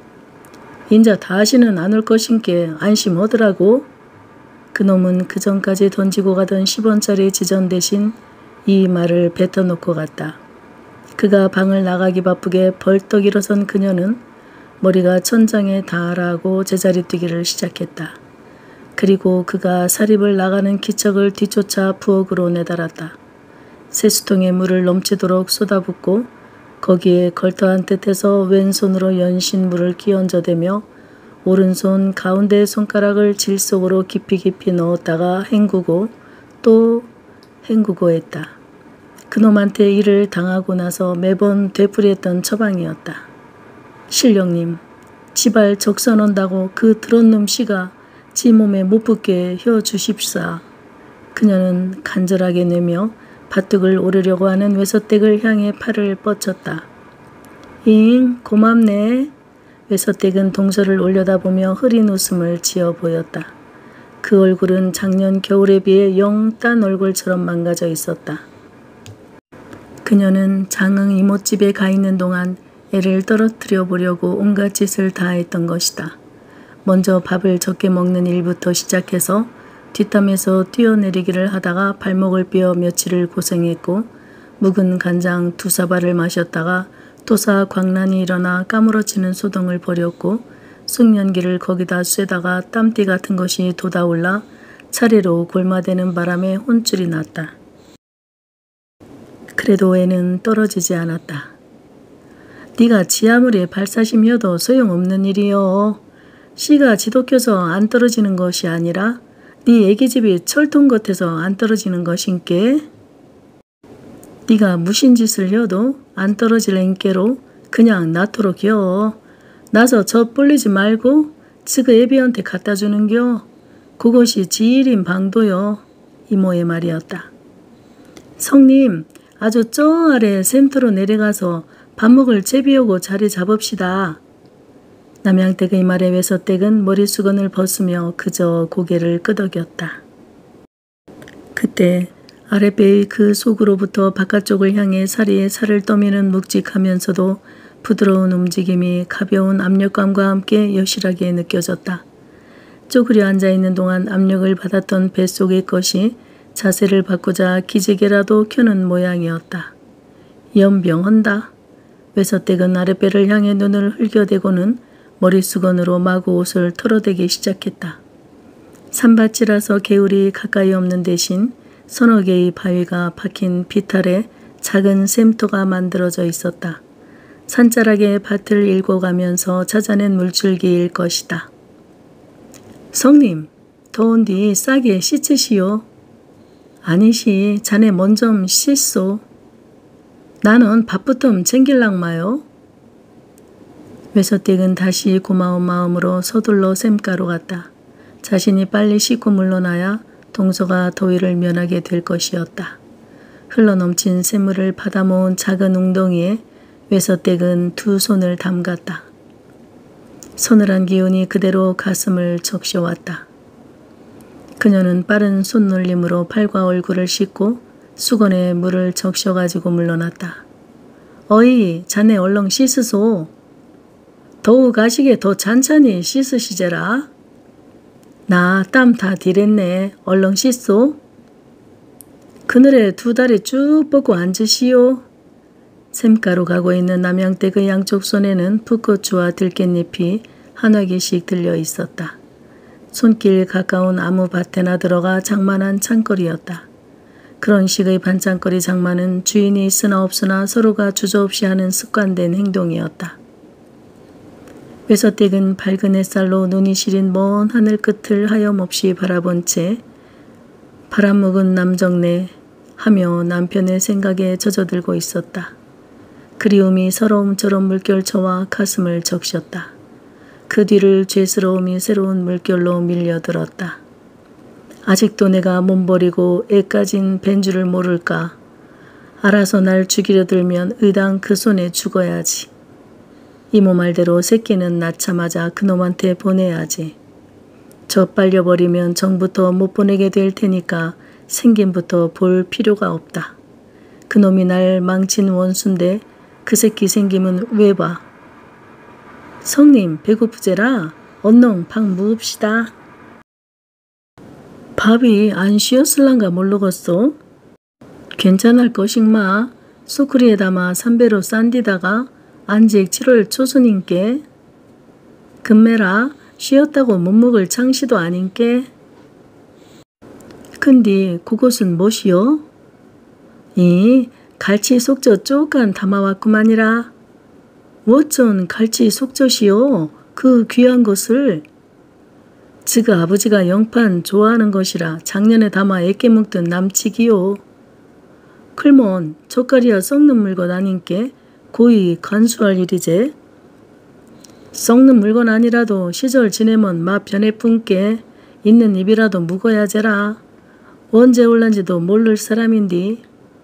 인자 다시는 안 올 것인께 안심하더라고. 그놈은 그전까지 던지고 가던 십 원짜리 지전 대신 이 말을 뱉어놓고 갔다. 그가 방을 나가기 바쁘게 벌떡 일어선 그녀는 머리가 천장에 닿아라고 제자리 뛰기를 시작했다. 그리고 그가 사립을 나가는 기척을 뒤쫓아 부엌으로 내달았다. 세수통에 물을 넘치도록 쏟아붓고 거기에 걸터한 듯해서 왼손으로 연신 물을 끼얹어대며 오른손 가운데 손가락을 질 속으로 깊이 깊이 넣었다가 헹구고 또 헹구고 했다. 그놈한테 일을 당하고 나서 매번 되풀이했던 처방이었다. 신령님, 지발 적선한다고 그 드런 놈 씨가 지 몸에 못 붙게 혀 주십사. 그녀는 간절하게 내며 밭둑을 오르려고 하는 외서댁을 향해 팔을 뻗쳤다. 잉, 고맙네. 외서댁은 동서를 올려다보며 흐린 웃음을 지어 보였다. 그 얼굴은 작년 겨울에 비해 영 딴 얼굴처럼 망가져 있었다. 그녀는 장흥 이모집에 가 있는 동안 애를 떨어뜨려 보려고 온갖 짓을 다 했던 것이다. 먼저 밥을 적게 먹는 일부터 시작해서 뒷담에서 뛰어내리기를 하다가 발목을 삐어 며칠을 고생했고 묵은 간장 두 사발을 마셨다가 토사 광란이 일어나 까무러치는 소동을 벌였고 숙련기를 거기다 쐬다가 땀띠 같은 것이 돋아올라 차례로 골마대는 바람에 혼쭐이 났다. 그래도 애는 떨어지지 않았다. 네가 지아무리 발사심이어도 소용없는 일이여. 씨가 지독해서 안 떨어지는 것이 아니라 네 애기집이 철통 같아서 안 떨어지는 것인께. 네가 무슨 짓을 해도 안 떨어질 앵께로 그냥 놔도록 여. 나서 저 뿔리지 말고 지그 애비한테 갖다 주는겨. 그것이 지일인 방도요. 이모의 말이었다. 성님, 아주 저 아래 센터로 내려가서 밥 먹을 제비오고 자리 잡읍시다. 남양댁의 말에 외서댁은 머리수건을 벗으며 그저 고개를 끄덕였다. 그때 아랫배의 그 속으로부터 바깥쪽을 향해 사리에 살을 떠미는 묵직하면서도 부드러운 움직임이 가벼운 압력감과 함께 여실하게 느껴졌다. 쪼그려 앉아있는 동안 압력을 받았던 뱃속의 것이 자세를 바꾸자 기지개라도 켜는 모양이었다. 연병한다. 외서댁은 아랫배를 향해 눈을 흘겨대고는 머리수건으로 마구 옷을 털어대기 시작했다. 산밭이라서 개울이 가까이 없는 대신 서너 개의 바위가 박힌 비탈에 작은 샘터가 만들어져 있었다. 산자락에 밭을 일궈가면서 찾아낸 물줄기일 것이다. 성님, 더운디 싸게 씻으시오. 아니시, 자네 먼저 씻소. 나는 밥부터 챙길랑마요. 외서댁은 다시 고마운 마음으로 서둘러 샘가로 갔다. 자신이 빨리 씻고 물러나야 동서가 더위를 면하게 될 것이었다. 흘러넘친 샘물을 받아모은 작은 웅덩이에 외서댁은 두 손을 담갔다. 서늘한 기운이 그대로 가슴을 적셔왔다. 그녀는 빠른 손놀림으로 팔과 얼굴을 씻고 수건에 물을 적셔가지고 물러났다. 어이, 자네 얼렁 씻으소. 더우 가시게 더 찬찬히 씻으시제라. 나 땀 다 디랬네. 얼렁 씻소. 그늘에 두 다리 쭉 뻗고 앉으시오. 샘가로 가고 있는 남양댁의 양쪽 손에는 풋고추와 들깻잎이 한와기씩 들려 있었다. 손길 가까운 아무 밭에나 들어가 장만한 창거리였다. 그런 식의 반창거리 장만은 주인이 있으나 없으나 서로가 주저없이 하는 습관된 행동이었다. 외서댁은 밝은 햇살로 눈이 시린 먼 하늘 끝을 하염없이 바라본 채 바람 묵은 남정네 하며 남편의 생각에 젖어들고 있었다. 그리움이 서러움처럼 물결쳐와 가슴을 적셨다. 그 뒤를 죄스러움이 새로운 물결로 밀려들었다. 아직도 내가 몸버리고 애까진 벤 줄을 모를까. 알아서 날 죽이려 들면 의당 그 손에 죽어야지. 이모 말대로 새끼는 낳자마자 그놈한테 보내야지. 저 빨려버리면 정부터 못 보내게 될 테니까 생김부터 볼 필요가 없다. 그놈이 날 망친 원수인데 그 새끼 생김은 왜 봐. 성님 배고프제라. 언능 밥 무읍시다. 밥이 안 쉬었을란가 모르겠소. 괜찮을 것잉마. 소쿠리에 담아 삼배로 싼디다가 안직 칠월 초순인께. 금매라. 쉬었다고 못 먹을 창시도 아닌께. 근디 그것은 뭐시오? 이 갈치 속젓 쪼깐 담아왔구만이라. 어쩐 갈치 속젓이요? 그 귀한 것을. 지그 아버지가 영판 좋아하는 것이라 작년에 담아 애깨 먹던 남치기요. 클몬 젓갈이야 썩는 물건 아닌께 고이 간수할 일이제. 썩는 물건 아니라도 시절 지내면 맛 변해뿐께 있는 입이라도 묵어야제라. 언제 올란지도 모를 사람인디.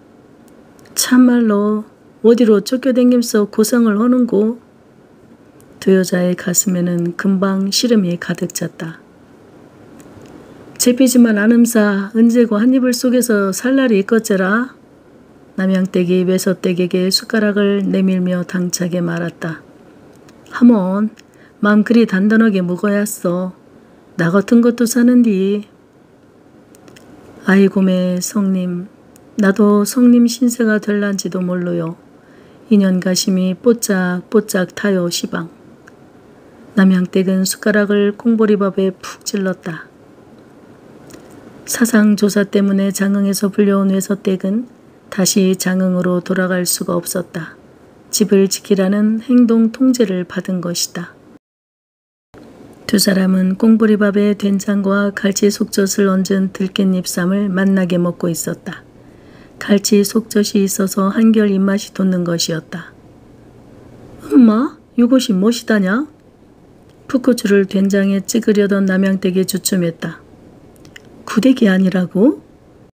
참말로 어디로 쫓겨댕김서 고생을 하는고. 두 여자의 가슴에는 금방 시름이 가득 찼다. 제피지만 않음사 은재고 한 이불 속에서 살 날이 있겠제라. 남양댁이 외서댁에게 숟가락을 내밀며 당차게 말았다. 하몬 맘 그리 단단하게 묵어야써. 나 같은 것도 사는디. 아이고매 성님, 나도 성님 신세가 될란지도 몰라요. 인연가심이 뽀짝뽀짝 타요 시방. 남양댁은 숟가락을 콩보리밥에 푹 찔렀다. 사상조사 때문에 장흥에서 불려온 외서댁은 다시 장흥으로 돌아갈 수가 없었다. 집을 지키라는 행동 통제를 받은 것이다. 두 사람은 꽁보리밥에 된장과 갈치 속젓을 얹은 들깻잎쌈을 맛나게 먹고 있었다. 갈치 속젓이 있어서 한결 입맛이 돋는 것이었다. 엄마, 이것이 무엇이다냐? 풋고추를 된장에 찍으려던 남양댁에 주춤했다. 구데기 아니라고?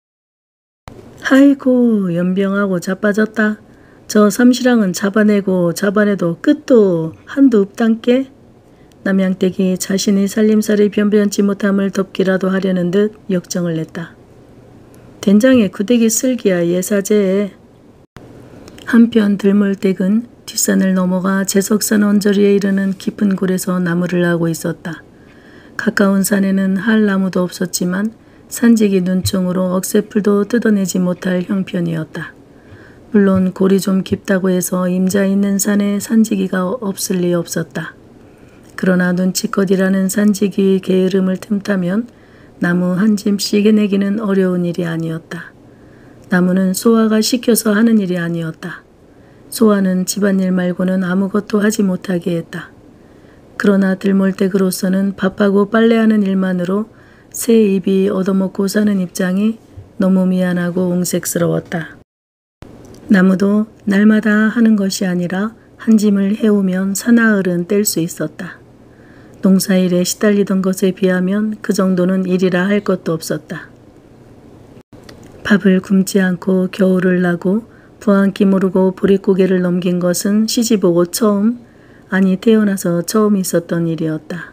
아이고 연병하고 자빠졌다. 저 삼시랑은 잡아내고 잡아내도 끝도 한도 없단께. 남양댁이 자신이 살림살이 변변치 못함을 덮기라도 하려는 듯 역정을 냈다. 된장에 구데기 쓸기야 예사제. 한편 들몰댁은 뒷산을 넘어가 제석산 언저리에 이르는 깊은 굴에서 나무를 하고 있었다. 가까운 산에는 할 나무도 없었지만 산지기 눈총으로 억새풀도 뜯어내지 못할 형편이었다. 물론 골이 좀 깊다고 해서 임자 있는 산에 산지기가 없을 리 없었다. 그러나 눈치껏 일하는 산지기 게으름을 틈타면 나무 한 짐씩 내기는 어려운 일이 아니었다. 나무는 소아가 시켜서 하는 일이 아니었다. 소아는 집안일 말고는 아무것도 하지 못하게 했다. 그러나 들몰댁으로서는 밥하고 빨래하는 일만으로 새 입이 얻어먹고 사는 입장이 너무 미안하고 옹색스러웠다. 나무도 날마다 하는 것이 아니라 한 짐을 해오면 사나흘은 뗄 수 있었다. 농사일에 시달리던 것에 비하면 그 정도는 일이라 할 것도 없었다. 밥을 굶지 않고 겨울을 나고 부한끼 모르고 보릿고개를 넘긴 것은 시집오고 처음, 아니 태어나서 처음 있었던 일이었다.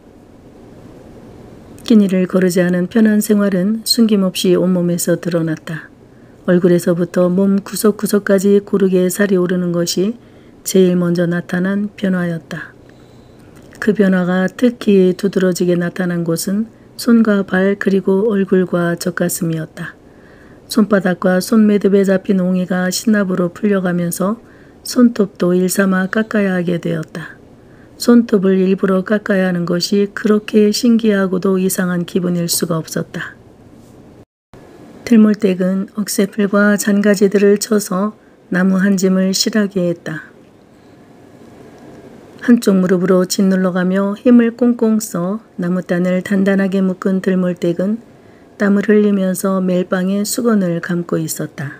끼니를 거르지 않은 편한 생활은 숨김없이 온몸에서 드러났다. 얼굴에서부터 몸 구석구석까지 고르게 살이 오르는 것이 제일 먼저 나타난 변화였다. 그 변화가 특히 두드러지게 나타난 곳은 손과 발 그리고 얼굴과 젖가슴이었다. 손바닥과 손매듭에 잡힌 옹이가 신납으로 풀려가면서 손톱도 일삼아 깎아야 하게 되었다. 손톱을 일부러 깎아야 하는 것이 그렇게 신기하고도 이상한 기분일 수가 없었다. 들몰댁은 억새풀과 잔가지들을 쳐서 나무 한 짐을 실하게 했다. 한쪽 무릎으로 짓눌러가며 힘을 꽁꽁 써 나무단을 단단하게 묶은 들몰댁은 땀을 흘리면서 멜빵에 수건을 감고 있었다.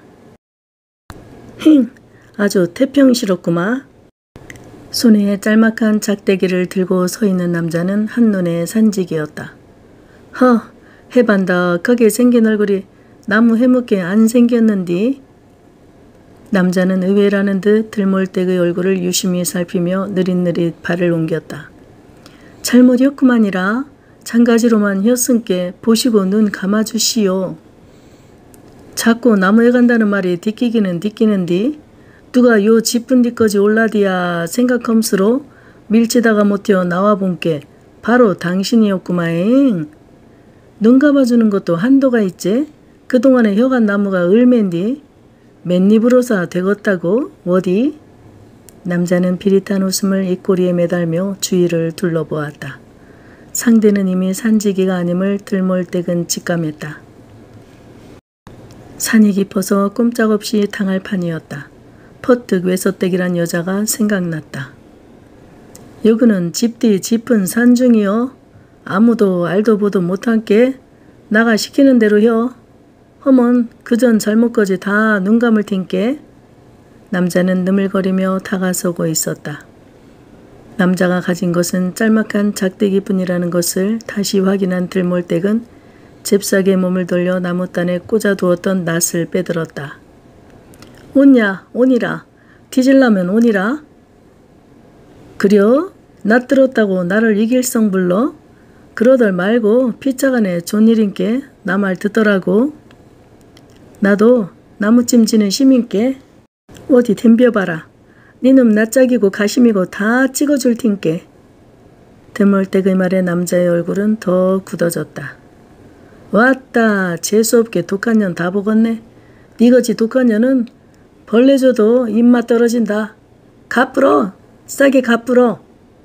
힝! 아주 태평스럽구마. 손에 짤막한 작대기를 들고 서 있는 남자는 한눈에 산직이었다. 허! 해반덕하게 생긴 얼굴이 나무 해묵게 안 생겼는디? 남자는 의외라는 듯 들몰댁의 얼굴을 유심히 살피며 느릿느릿 발을 옮겼다. 잘못이었구만이라. 장가지로만 혔은께 보시고 눈 감아주시오. 자꾸 나무에 간다는 말이 딛기기는 딛기는디 누가 요 짚은 뒤까지 올라디야 생각함스로 밀치다가 못되어 나와본께 바로 당신이었구마잉. 눈 감아주는 것도 한도가 있지. 그동안에 혀간 나무가 얼맨디 맨입으로사 되겄다고 어디? 남자는 비릿한 웃음을 입꼬리에 매달며 주위를 둘러보았다. 상대는 이미 산지기가 아님을 들몰댁은 직감했다. 산이 깊어서 꼼짝없이 당할 판이었다. 퍼뜩 외서댁이란 여자가 생각났다. 여기는 집뒤 짚은 산중이여. 아무도 알도 보도 못한께 나가 시키는 대로 혀. 허먼 그전 잘못까지 다 눈 감을 텐께. 남자는 느물거리며 다가서고 있었다. 남자가 가진 것은 짤막한 작대기뿐이라는 것을 다시 확인한 들몰댁은 잽싸게 몸을 돌려 나무단에 꽂아두었던 낫을 빼들었다. 온냐 온이라. 뒤질라면 온이라. 그려? 낫 들었다고 나를 이길성 불러? 그러덜 말고 피차간에 존일인께 나 말 듣더라고. 나도 나무찜지는 시민께 어디 덤벼봐라. 니놈 낯짝이고 가심이고 다 찍어줄 텐께. 들몰댁의 말에 남자의 얼굴은 더 굳어졌다. 왔다. 재수없게 독한 년 다 보겄네. 니거지 독한 년은 벌레 줘도 입맛 떨어진다. 갚으러. 싸게 갚으러.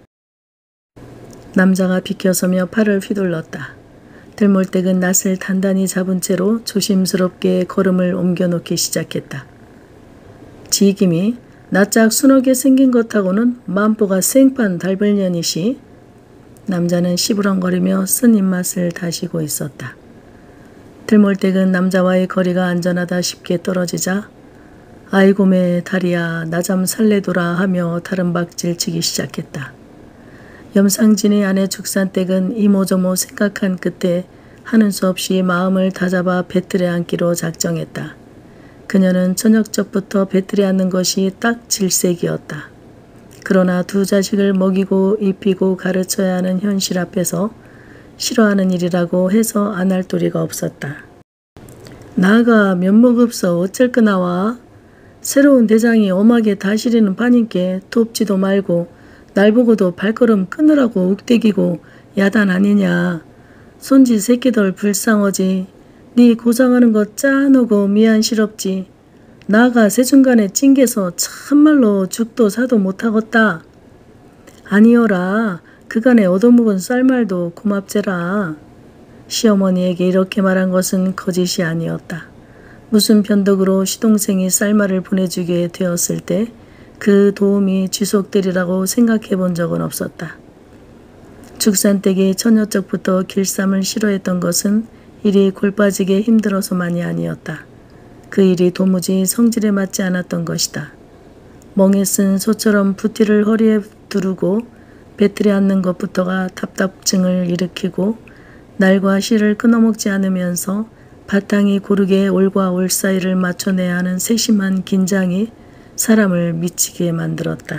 남자가 비켜서며 팔을 휘둘렀다. 들몰댁은 낫을 단단히 잡은 채로 조심스럽게 걸음을 옮겨놓기 시작했다. 지김이 낯짝 순하게 생긴 것하고는 만보가 생판 달벌년이시. 남자는 시부렁거리며 쓴 입맛을 다시고 있었다. 들몰댁은 남자와의 거리가 안전하다 싶게 떨어지자 아이고매 다리야 나 잠 살래도라 하며 다른 박질치기 시작했다. 염상진의 아내 죽산댁은 이모저모 생각한 끝에 하는 수 없이 마음을 다잡아 배틀에 앉기로 작정했다. 그녀는 저녁 전부터 배틀에 앉는 것이 딱 질색이었다. 그러나 두 자식을 먹이고 입히고 가르쳐야 하는 현실 앞에서 싫어하는 일이라고 해서 안 할 도리가 없었다. 나가 면목 없어 어쩔 거 나와. 새로운 대장이 엄하게 다스리는 판인께 돕지도 말고 날 보고도 발걸음 끊으라고 욱대기고 야단 아니냐. 손지 새끼들 불쌍하지. 네 고생하는 거 짠하고 미안스럽지. 나가 세중간에 찡겨서 참말로 죽도 사도 못하겠다. 아니어라. 그간에 얻어먹은 쌀말도 고맙제라. 시어머니에게 이렇게 말한 것은 거짓이 아니었다. 무슨 변덕으로 시동생이 쌀말을 보내주게 되었을 때 그 도움이 지속되리라고 생각해 본 적은 없었다. 죽산댁이 처녀적부터 길쌈을 싫어했던 것은 일이 골빠지게 힘들어서만이 아니었다. 그 일이 도무지 성질에 맞지 않았던 것이다. 멍에 쓴 소처럼 부티를 허리에 두르고 배틀에 앉는 것부터가 답답증을 일으키고 날과 시를 끊어먹지 않으면서 바탕이 고르게 올과 올 사이를 맞춰내야 하는 세심한 긴장이 사람을 미치게 만들었다.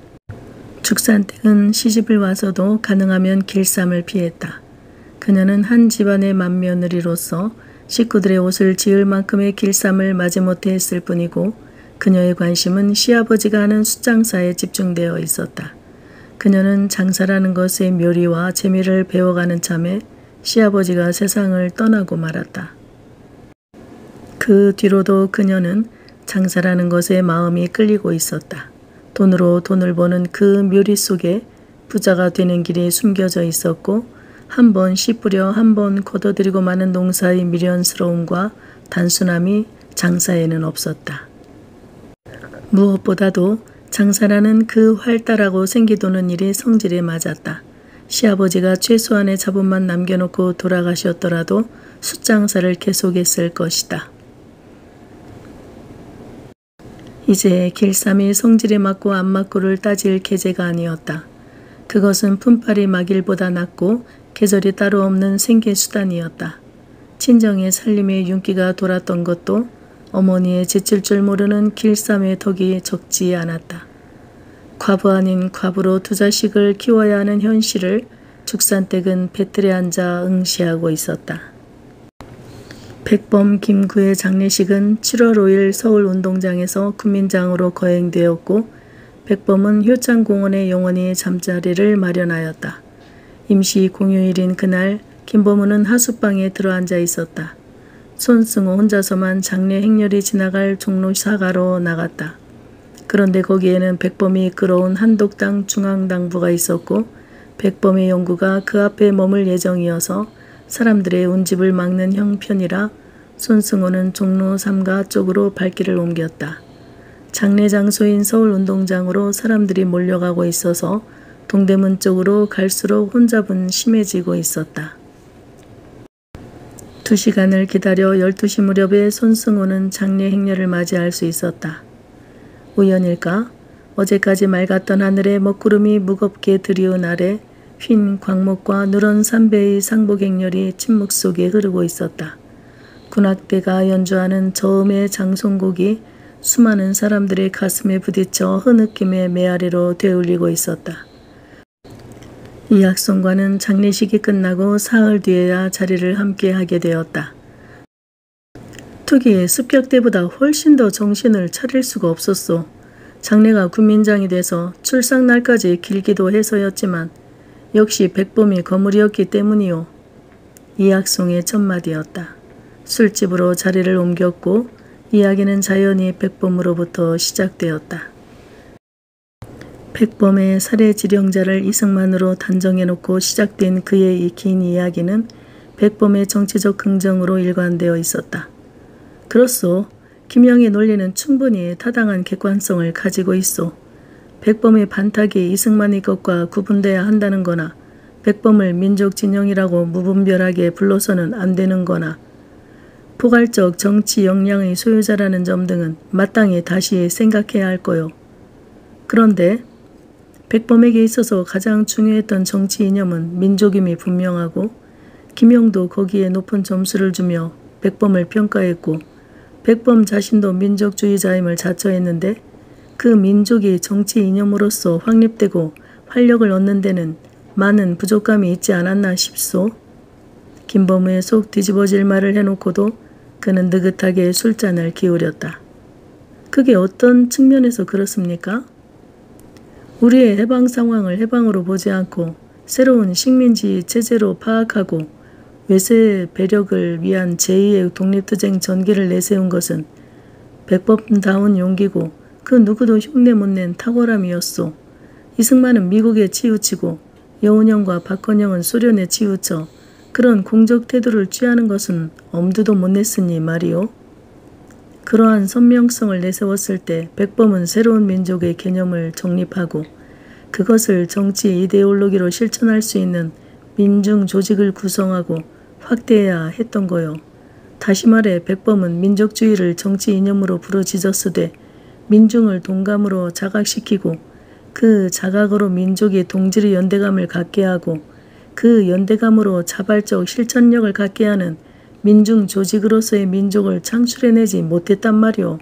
죽산댁은 시집을 와서도 가능하면 길쌈을 피했다. 그녀는 한 집안의 맏며느리로서 식구들의 옷을 지을 만큼의 길쌈을 마지못해 했을 뿐이고 그녀의 관심은 시아버지가 하는 숫장사에 집중되어 있었다. 그녀는 장사라는 것의 묘리와 재미를 배워가는 참에 시아버지가 세상을 떠나고 말았다. 그 뒤로도 그녀는 장사라는 것에 마음이 끌리고 있었다. 돈으로 돈을 버는 그 묘리 속에 부자가 되는 길이 숨겨져 있었고 한 번 씨 뿌려 한 번 걷어들이고 마는 농사의 미련스러움과 단순함이 장사에는 없었다. 무엇보다도 장사라는 그 활달하고 생기도는 일이 성질에 맞았다. 시아버지가 최소한의 자본만 남겨놓고 돌아가셨더라도 숫장사를 계속했을 것이다. 이제 길쌈이 성질에 맞고 안 맞고를 따질 계제가 아니었다. 그것은 품팔이 막일보다 낫고 계절이 따로 없는 생계수단이었다. 친정의 살림의 윤기가 돌았던 것도 어머니의 지칠 줄 모르는 길쌈의 덕이 적지 않았다. 과부 아닌 과부로 두 자식을 키워야 하는 현실을 죽산댁은 배틀에 앉아 응시하고 있었다. 백범 김구의 장례식은 칠월 오일 서울 운동장에서 군민장으로 거행되었고 백범은 효창공원에 영원히 잠자리를 마련하였다. 임시 공휴일인 그날 김범우는 하숙방에 들어앉아 있었다. 손승호 혼자서만 장례 행렬이 지나갈 종로사가로 나갔다. 그런데 거기에는 백범이 끌어온 한독당 중앙당부가 있었고 백범의 용구가 그 앞에 머물 예정이어서 사람들의 운집을 막는 형편이라 손승호는 종로 삼가 쪽으로 발길을 옮겼다. 장례 장소인 서울운동장으로 사람들이 몰려가고 있어서 동대문 쪽으로 갈수록 혼잡은 심해지고 있었다. 두 시간을 기다려 열두 시 무렵에 손승호는 장례 행렬을 맞이할 수 있었다. 우연일까? 어제까지 맑았던 하늘에 먹구름이 무겁게 들이운 아래 휜 광목과 누런 삼배의 상복행렬이 침묵 속에 흐르고 있었다. 군악대가 연주하는 저음의 장송곡이 수많은 사람들의 가슴에 부딪혀 흐느낌의 메아리로 되울리고 있었다. 이학송과는 장례식이 끝나고 사흘 뒤에야 자리를 함께 하게 되었다. 투기 습격 때보다 훨씬 더 정신을 차릴 수가 없었소. 장례가 군민장이 돼서 출상날까지 길기도 해서였지만 역시 백범이 거물이었기 때문이요. 이학송의 첫마디였다. 술집으로 자리를 옮겼고 이야기는 자연히 백범으로부터 시작되었다. 백범의 살해 지령자를 이승만으로 단정해놓고 시작된 그의 이 긴 이야기는 백범의 정치적 긍정으로 일관되어 있었다. 그렇소. 김영의 논리는 충분히 타당한 객관성을 가지고 있소. 백범의 반탁이 이승만의 것과 구분돼야 한다는 거나 백범을 민족 진영이라고 무분별하게 불러서는 안 되는 거나 포괄적 정치 역량의 소유자라는 점 등은 마땅히 다시 생각해야 할 거요. 그런데 백범에게 있어서 가장 중요했던 정치 이념은 민족임이 분명하고 김영도 거기에 높은 점수를 주며 백범을 평가했고 백범 자신도 민족주의자임을 자처했는데 그 민족이 정치 이념으로서 확립되고 활력을 얻는 데는 많은 부족함이 있지 않았나 싶소. 김범우의 속 뒤집어질 말을 해놓고도 그는 느긋하게 술잔을 기울였다. 그게 어떤 측면에서 그렇습니까? 우리의 해방 상황을 해방으로 보지 않고 새로운 식민지 체제로 파악하고 외세 배력을 위한 제이의 독립투쟁 전기를 내세운 것은 백범다운 용기고 그 누구도 흉내 못 낸 탁월함이었소. 이승만은 미국에 치우치고 여운형과 박헌영은 소련에 치우쳐 그런 공적 태도를 취하는 것은 엄두도 못 냈으니 말이오. 그러한 선명성을 내세웠을 때 백범은 새로운 민족의 개념을 정립하고 그것을 정치 이데올로기로 실천할 수 있는 민중 조직을 구성하고 확대해야 했던 거요. 다시 말해 백범은 민족주의를 정치 이념으로 부르짖었으되 민중을 동감으로 자각시키고 그 자각으로 민족이 동질의 연대감을 갖게 하고 그 연대감으로 자발적 실천력을 갖게 하는 민중 조직으로서의 민족을 창출해내지 못했단 말이오.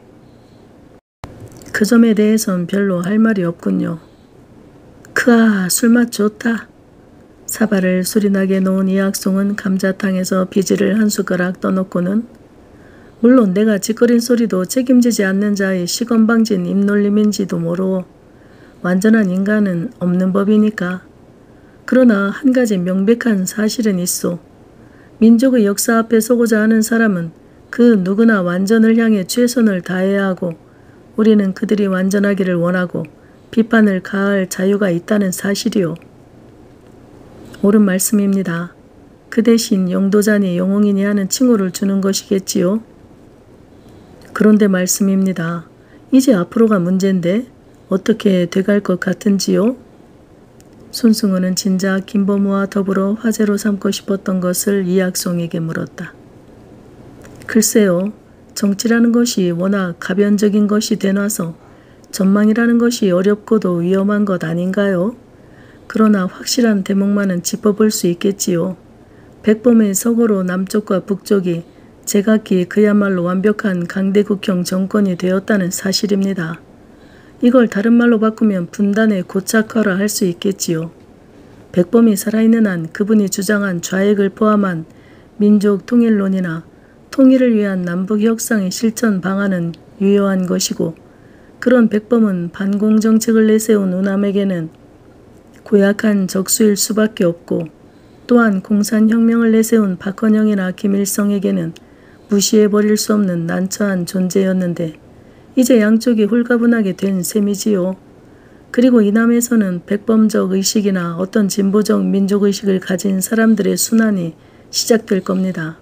그 점에 대해선 별로 할 말이 없군요. 크아, 술맛 좋다. 사발을 소리나게 놓은 이학송은 감자탕에서 비지를 한 숟가락 떠놓고는 물론 내가 짓거린 소리도 책임지지 않는 자의 시건방진 입놀림인지도 모르오. 완전한 인간은 없는 법이니까. 그러나 한 가지 명백한 사실은 있소. 민족의 역사 앞에 서고자 하는 사람은 그 누구나 완전을 향해 최선을 다해야 하고 우리는 그들이 완전하기를 원하고 비판을 가할 자유가 있다는 사실이요. 옳은 말씀입니다. 그 대신 영도자니 영웅이니 하는 칭호를 주는 것이겠지요. 그런데 말씀입니다. 이제 앞으로가 문제인데 어떻게 돼갈 것 같은지요? 손승우는 진작 김범우와 더불어 화제로 삼고 싶었던 것을 이학송에게 물었다. 글쎄요. 정치라는 것이 워낙 가변적인 것이 되놔서 전망이라는 것이 어렵고도 위험한 것 아닌가요? 그러나 확실한 대목만은 짚어볼 수 있겠지요. 백범의 서거로 남쪽과 북쪽이 제각기 그야말로 완벽한 강대국형 정권이 되었다는 사실입니다. 이걸 다른 말로 바꾸면 분단의 고착화라 할 수 있겠지요. 백범이 살아있는 한 그분이 주장한 좌익을 포함한 민족 통일론이나 통일을 위한 남북 협상의 실천 방안은 유효한 것이고 그런 백범은 반공정책을 내세운 우남에게는 고약한 적수일 수밖에 없고 또한 공산혁명을 내세운 박헌영이나 김일성에게는 무시해버릴 수 없는 난처한 존재였는데 이제 양쪽이 홀가분하게 된 셈이지요. 그리고 이남에서는 백범적 의식이나 어떤 진보적 민족의식을 가진 사람들의 순환이 시작될 겁니다.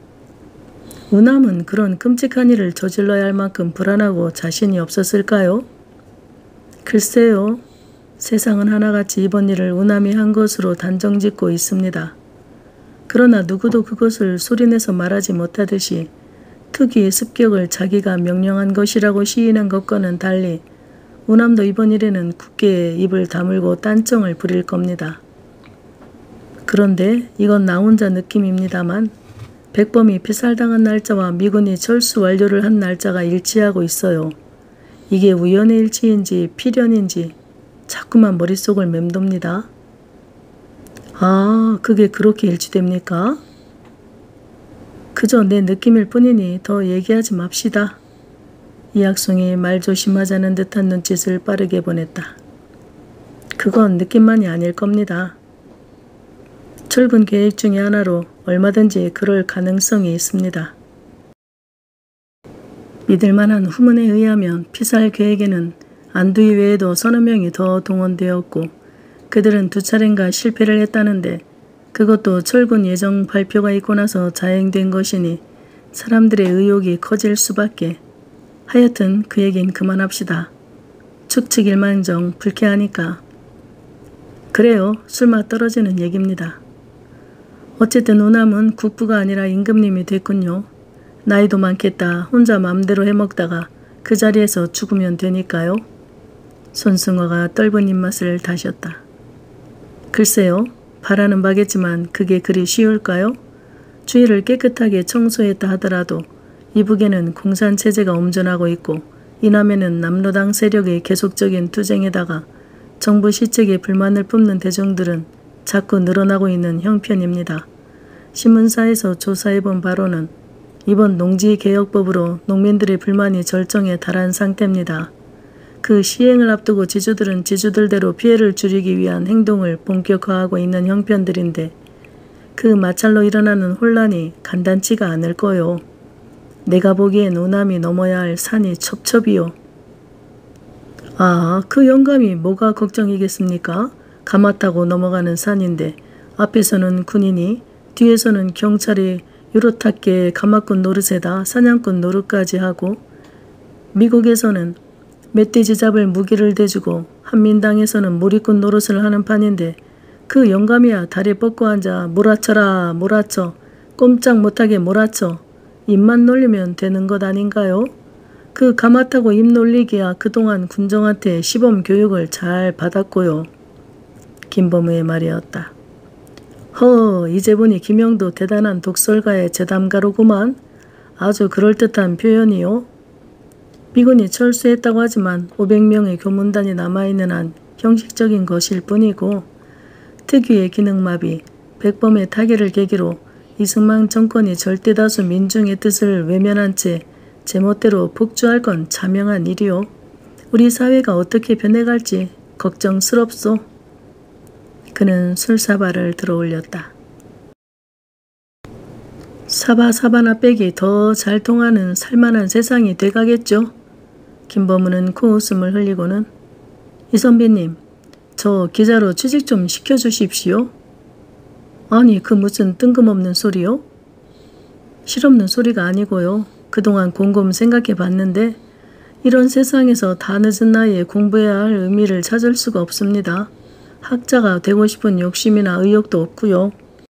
우남은 그런 끔찍한 일을 저질러야 할 만큼 불안하고 자신이 없었을까요? 글쎄요. 세상은 하나같이 이번 일을 우남이 한 것으로 단정짓고 있습니다. 그러나 누구도 그것을 소리내서 말하지 못하듯이 특유의 습격을 자기가 명령한 것이라고 시인한 것과는 달리 우남도 이번 일에는 굳게 입을 다물고 딴청을 부릴 겁니다. 그런데 이건 나 혼자 느낌입니다만 백범이 피살당한 날짜와 미군이 철수 완료를 한 날짜가 일치하고 있어요. 이게 우연의 일치인지 필연인지 자꾸만 머릿속을 맴돕니다. 아, 그게 그렇게 일치됩니까? 그저 내 느낌일 뿐이니 더 얘기하지 맙시다. 이학송이 말 조심하자는 듯한 눈짓을 빠르게 보냈다. 그건 느낌만이 아닐 겁니다. 철분 계획 중의 하나로 얼마든지 그럴 가능성이 있습니다. 믿을만한 후문에 의하면 피살 계획에는 안두희 외에도 서너 명이 더 동원되었고 그들은 두 차례인가 실패를 했다는데 그것도 철군 예정 발표가 있고 나서 자행된 것이니 사람들의 의혹이 커질 수밖에. 하여튼 그 얘긴 그만합시다. 축측일만정 불쾌하니까. 그래요. 술맛 떨어지는 얘기입니다. 어쨌든 우남은 국부가 아니라 임금님이 됐군요. 나이도 많겠다. 혼자 맘대로 해먹다가 그 자리에서 죽으면 되니까요. 손승화가 떫은 입맛을 다셨다. 글쎄요. 바라는 바겠지만 그게 그리 쉬울까요? 주위를 깨끗하게 청소했다 하더라도 이북에는 공산체제가 엄존하고 있고 이남에는 남로당 세력의 계속적인 투쟁에다가 정부 시책에 불만을 뿜는 대중들은 자꾸 늘어나고 있는 형편입니다. 신문사에서 조사해본 바로는 이번 농지개혁법으로 농민들의 불만이 절정에 달한 상태입니다. 그 시행을 앞두고 지주들은 지주들대로 피해를 줄이기 위한 행동을 본격화하고 있는 형편들인데 그 마찰로 일어나는 혼란이 간단치가 않을 거요. 내가 보기엔 우남이 넘어야 할 산이 첩첩이요. 아, 그 영감이 뭐가 걱정이겠습니까? 가마 타고 넘어가는 산인데 앞에서는 군인이 뒤에서는 경찰이 유로타께 가마꾼 노릇에다 사냥꾼 노릇까지 하고 미국에서는 멧돼지 잡을 무기를 대주고 한민당에서는 몰이꾼 노릇을 하는 판인데 그 영감이야 다리 뻗고 앉아 몰아쳐라 몰아쳐 꼼짝 못하게 몰아쳐 입만 놀리면 되는 것 아닌가요? 그 가마 타고 입 놀리기야 그동안 군정한테 시범 교육을 잘 받았고요. 김범우의 말이었다. 허, 이제 보니 김영도 대단한 독설가의 재담가로구만. 아주 그럴듯한 표현이요. 미군이 철수했다고 하지만 오백 명의 교문단이 남아있는 한 형식적인 것일 뿐이고 특유의 기능마비, 백범의 타계를 계기로 이승만 정권이 절대다수 민중의 뜻을 외면한 채 제멋대로 복주할 건 자명한 일이요. 우리 사회가 어떻게 변해갈지 걱정스럽소. 그는 술사바를 들어올렸다. 사바 사바나 빼기 더 잘 통하는 살만한 세상이 돼가겠죠. 김범우는 코웃음을 흘리고는 이 선배님, 저 기자로 취직 좀 시켜주십시오. 아니, 그 무슨 뜬금없는 소리요? 실없는 소리가 아니고요. 그동안 곰곰 생각해 봤는데 이런 세상에서 다 늦은 나이에 공부해야 할 의미를 찾을 수가 없습니다. 학자가 되고 싶은 욕심이나 의욕도 없고요.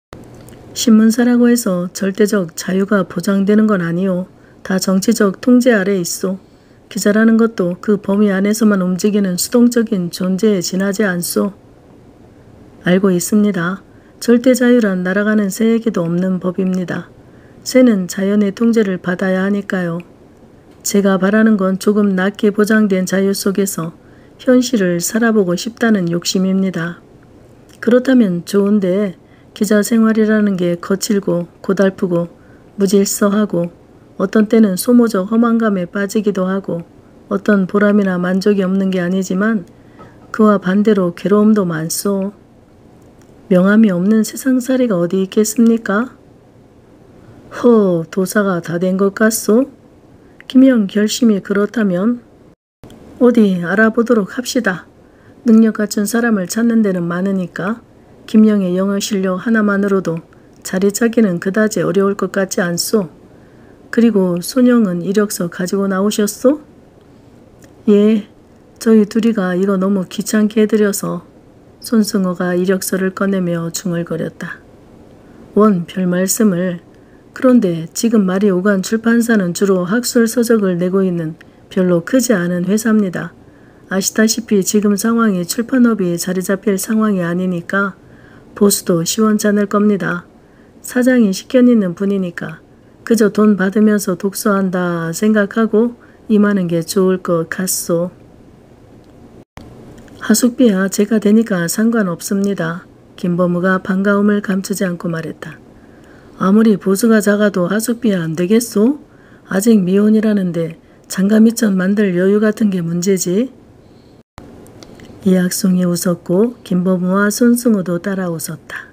신문사라고 해서 절대적 자유가 보장되는 건 아니요. 다 정치적 통제 아래 있소. 기자라는 것도 그 범위 안에서만 움직이는 수동적인 존재에 지나지 않소. 알고 있습니다. 절대 자유란 날아가는 새에게도 없는 법입니다. 새는 자연의 통제를 받아야 하니까요. 제가 바라는 건 조금 낮게 보장된 자유 속에서 현실을 살아보고 싶다는 욕심입니다. 그렇다면 좋은데 기자 생활이라는 게 거칠고 고달프고 무질서하고 어떤 때는 소모적 허망감에 빠지기도 하고 어떤 보람이나 만족이 없는 게 아니지만 그와 반대로 괴로움도 많소. 명함이 없는 세상살이가 어디 있겠습니까? 허, 도사가 다 된 것 같소? 김영 결심이 그렇다면 어디 알아보도록 합시다. 능력 갖춘 사람을 찾는 데는 많으니까 김영의 영어 실력 하나만으로도 자리 찾기는 그다지 어려울 것 같지 않소? 그리고 손영은 이력서 가지고 나오셨소? 예, 저희 둘이가 이거 너무 귀찮게 해드려서. 손승호가 이력서를 꺼내며 중얼거렸다. 원, 별 말씀을. 그런데 지금 말이 오간 출판사는 주로 학술 서적을 내고 있는 별로 크지 않은 회사입니다. 아시다시피 지금 상황이 출판업이 자리 잡힐 상황이 아니니까 보수도 시원찮을 겁니다. 사장이 식견있는 분이니까 그저 돈 받으면서 독서한다 생각하고 임하는 게 좋을 것 같소. 하숙비야 제가 되니까 상관없습니다. 김범우가 반가움을 감추지 않고 말했다. 아무리 보수가 작아도 하숙비야 안 되겠소? 아직 미혼이라는데 장가미천 만들 여유 같은 게 문제지. 이학송이 웃었고 김범우와 손승우도 따라 웃었다.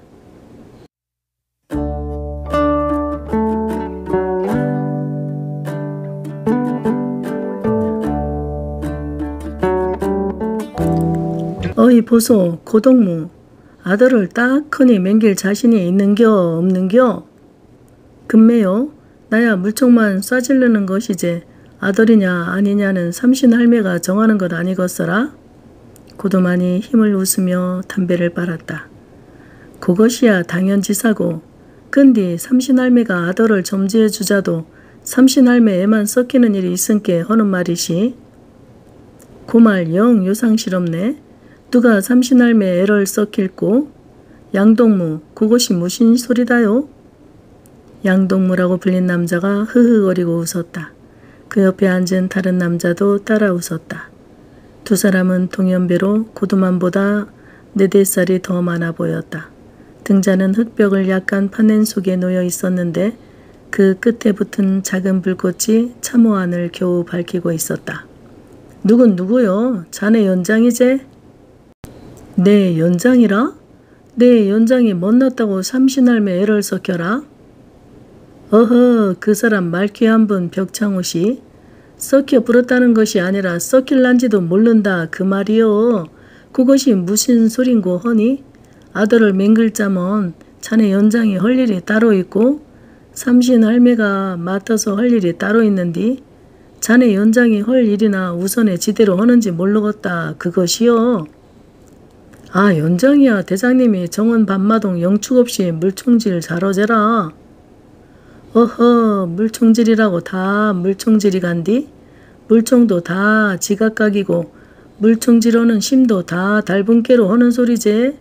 어이 보소, 고동무. 아들을 딱 크니 맹길 자신이 있는겨 없는겨? 금매요. 나야 물총만 쏴질르는 것이지 아들이냐 아니냐는 삼신 할매가 정하는 것 아니겠어라? 고도만이 힘을 웃으며 담배를 빨았다. 그것이야 당연지사고. 근데 삼신 할매가 아들을 점지해 주자도 삼신 할매 애만 썩히는 일이 있은께 하는 말이시. 그 말 영 요상스럽네. 누가 삼신 할매 애를 썩힐꼬? 양동무, 그것이 무슨 소리다요? 양동무라고 불린 남자가 흐흐거리고 웃었다. 그 옆에 앉은 다른 남자도 따라 웃었다. 두 사람은 동연배로 고두만보다 네댓 살이 더 많아 보였다. 등잔은 흙벽을 약간 파낸 속에 놓여 있었는데 그 끝에 붙은 작은 불꽃이 참호 안을 겨우 밝히고 있었다. 누군 누구요? 자네 연장이제? 네 연장이라? 네 연장이 못났다고 삼신할매 애를 썩혀라? 어허, 그 사람 말귀한 분 벽창호씨. 썩혀 불었다는 것이 아니라 썩힐란지도 모른다 그 말이요. 그것이 무슨 소린고 허니? 아들을 맹글자면 자네 연장이 할 일이 따로 있고 삼신 할매가 맡아서 할 일이 따로 있는디 자네 연장이 할 일이나 우선에 지대로 하는지 모르겠다 그것이요. 아 연장이야 대장님이 정원 밤마동 영축 없이 물총질 잘하제라. 어허 물총질이라고 다 물총질이 간디? 물총도 다 지각각이고 물총질하는 심도 다 달분깨로 하는 소리제?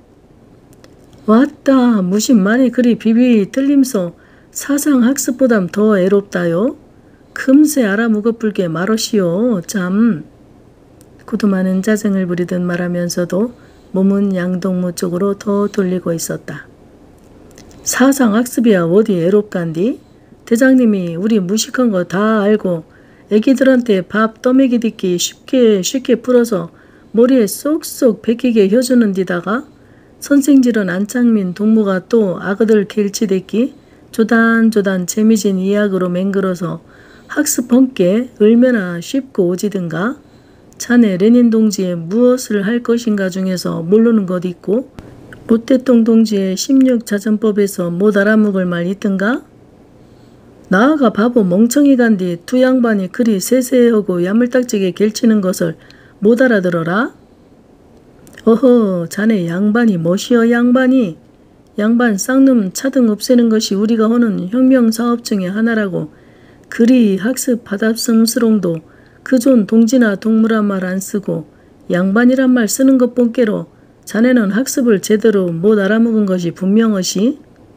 왔다 무슨 말이 그리 비비 틀림소 사상학습보담 더 애롭다요? 금세 알아무겁불게 말하시오 참. 구두만은 짜증을 부리듯 말하면서도 몸은 양동무 쪽으로 더 돌리고 있었다. 사상학습이야 어디 애롭간디? 대장님이 우리 무식한 거 다 알고 애기들한테 밥 떠먹이 듣기 쉽게 쉽게 풀어서 머리에 쏙쏙 베끼게 해주는 디다가 선생질은 안창민 동무가 또 아그들 갤치댔기 조단조단 재미진 이야기로 맹글어서 학습 헌께 얼마나 쉽고 오지든가. 자네 레닌 동지의 무엇을 할 것인가 중에서 모르는 것 있고 모태똥 동지의 십육 자전법에서 못 알아먹을 말 있든가? 나아가 바보 멍청이 간디 두 양반이 그리 세세하고 야물딱지게 갤치는 것을 못 알아들어라? 어허 자네 양반이 뭐시여 양반이? 양반 쌍놈 차등 없애는 것이 우리가 하는 혁명사업 중에 하나라고 그리 학습 바답성스롱도 그존 동지나 동무란 말 안 쓰고 양반이란 말 쓰는 것 본께로 자네는 학습을 제대로 못 알아먹은 것이 분명하시?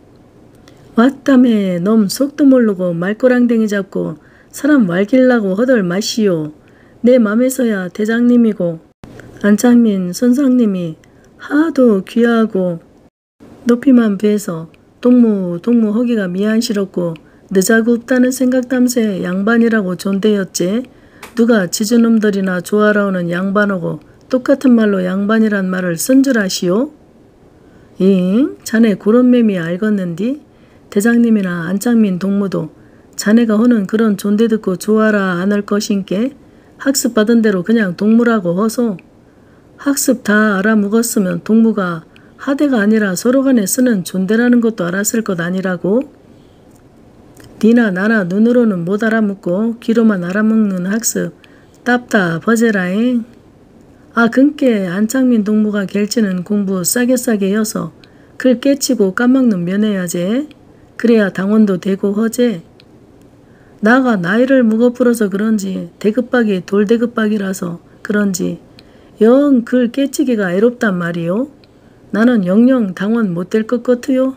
왔다매 놈 속도 모르고 말꼬랑댕이 잡고 사람 말길라고 허덜 마시오. 내 맘에서야 대장님이고 안창민 선상님이 하도 귀하고 높이만 뵈서 동무 동무 허기가 미안스럽고 늦자고 없다는 생각담세 양반이라고 존대였지. 누가 지주놈들이나 조아라오는 양반하고 똑같은 말로 양반이란 말을 쓴 줄 아시오? 잉? 자네 그런 맴이 알겠는디? 대장님이나 안창민 동무도 자네가 하는 그런 존대 듣고 좋아라 안 할 것인께 학습 받은 대로 그냥 동무라고 허소. 학습 다 알아먹었으면 동무가 하대가 아니라 서로 간에 쓰는 존대라는 것도 알았을 것 아니라고? 니나 나나 눈으로는 못 알아먹고 귀로만 알아먹는 학습 답답하제라잉. 아 근께 안창민 동무가 갤치는 공부 싸게 싸게 여서 글 깨치고 까막눈 면해야지. 그래야 당원도 되고 허제. 나가 나이를 무거풀어서 그런지 대급박이 돌대급박이라서 그런지 영 글 깨치기가 애롭단 말이요. 나는 영영 당원 못 될 것 같으요.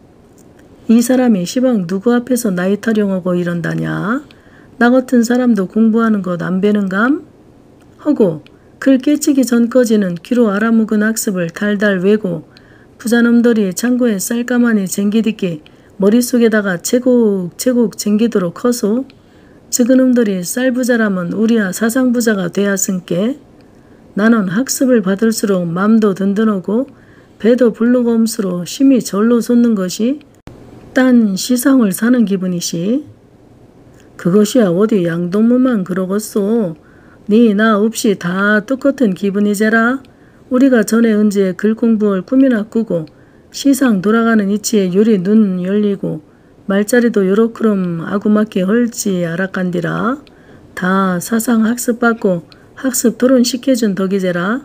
이 사람이 시방 누구 앞에서 나이 타령하고 이런다냐. 나 같은 사람도 공부하는 것 안 배는감? 하고 글 깨치기 전까지는 귀로 알아먹은 학습을 달달 외고 부자놈들이 창고에 쌀가마니 쟁기듣기 머릿속에다가 채곡 채곡 쟁기도록 커서 지그놈들이 쌀부자라면 우리야 사상부자가 되었은께 나는 학습을 받을수록 맘도 든든하고 배도 불르검수로 심히 절로 솟는 것이 딴 시상을 사는 기분이시. 그것이야 어디 양동무만 그러겠소. 니 나 없이 다 똑같은 기분이제라. 우리가 전에 언제 글 공부할 꿈이나 꾸고 시상 돌아가는 이치에 요리 눈 열리고 말자리도 요렇게럼 아구맞게 헐지 알아간디라. 다 사상 학습받고 학습 토론시켜준 덕이제라.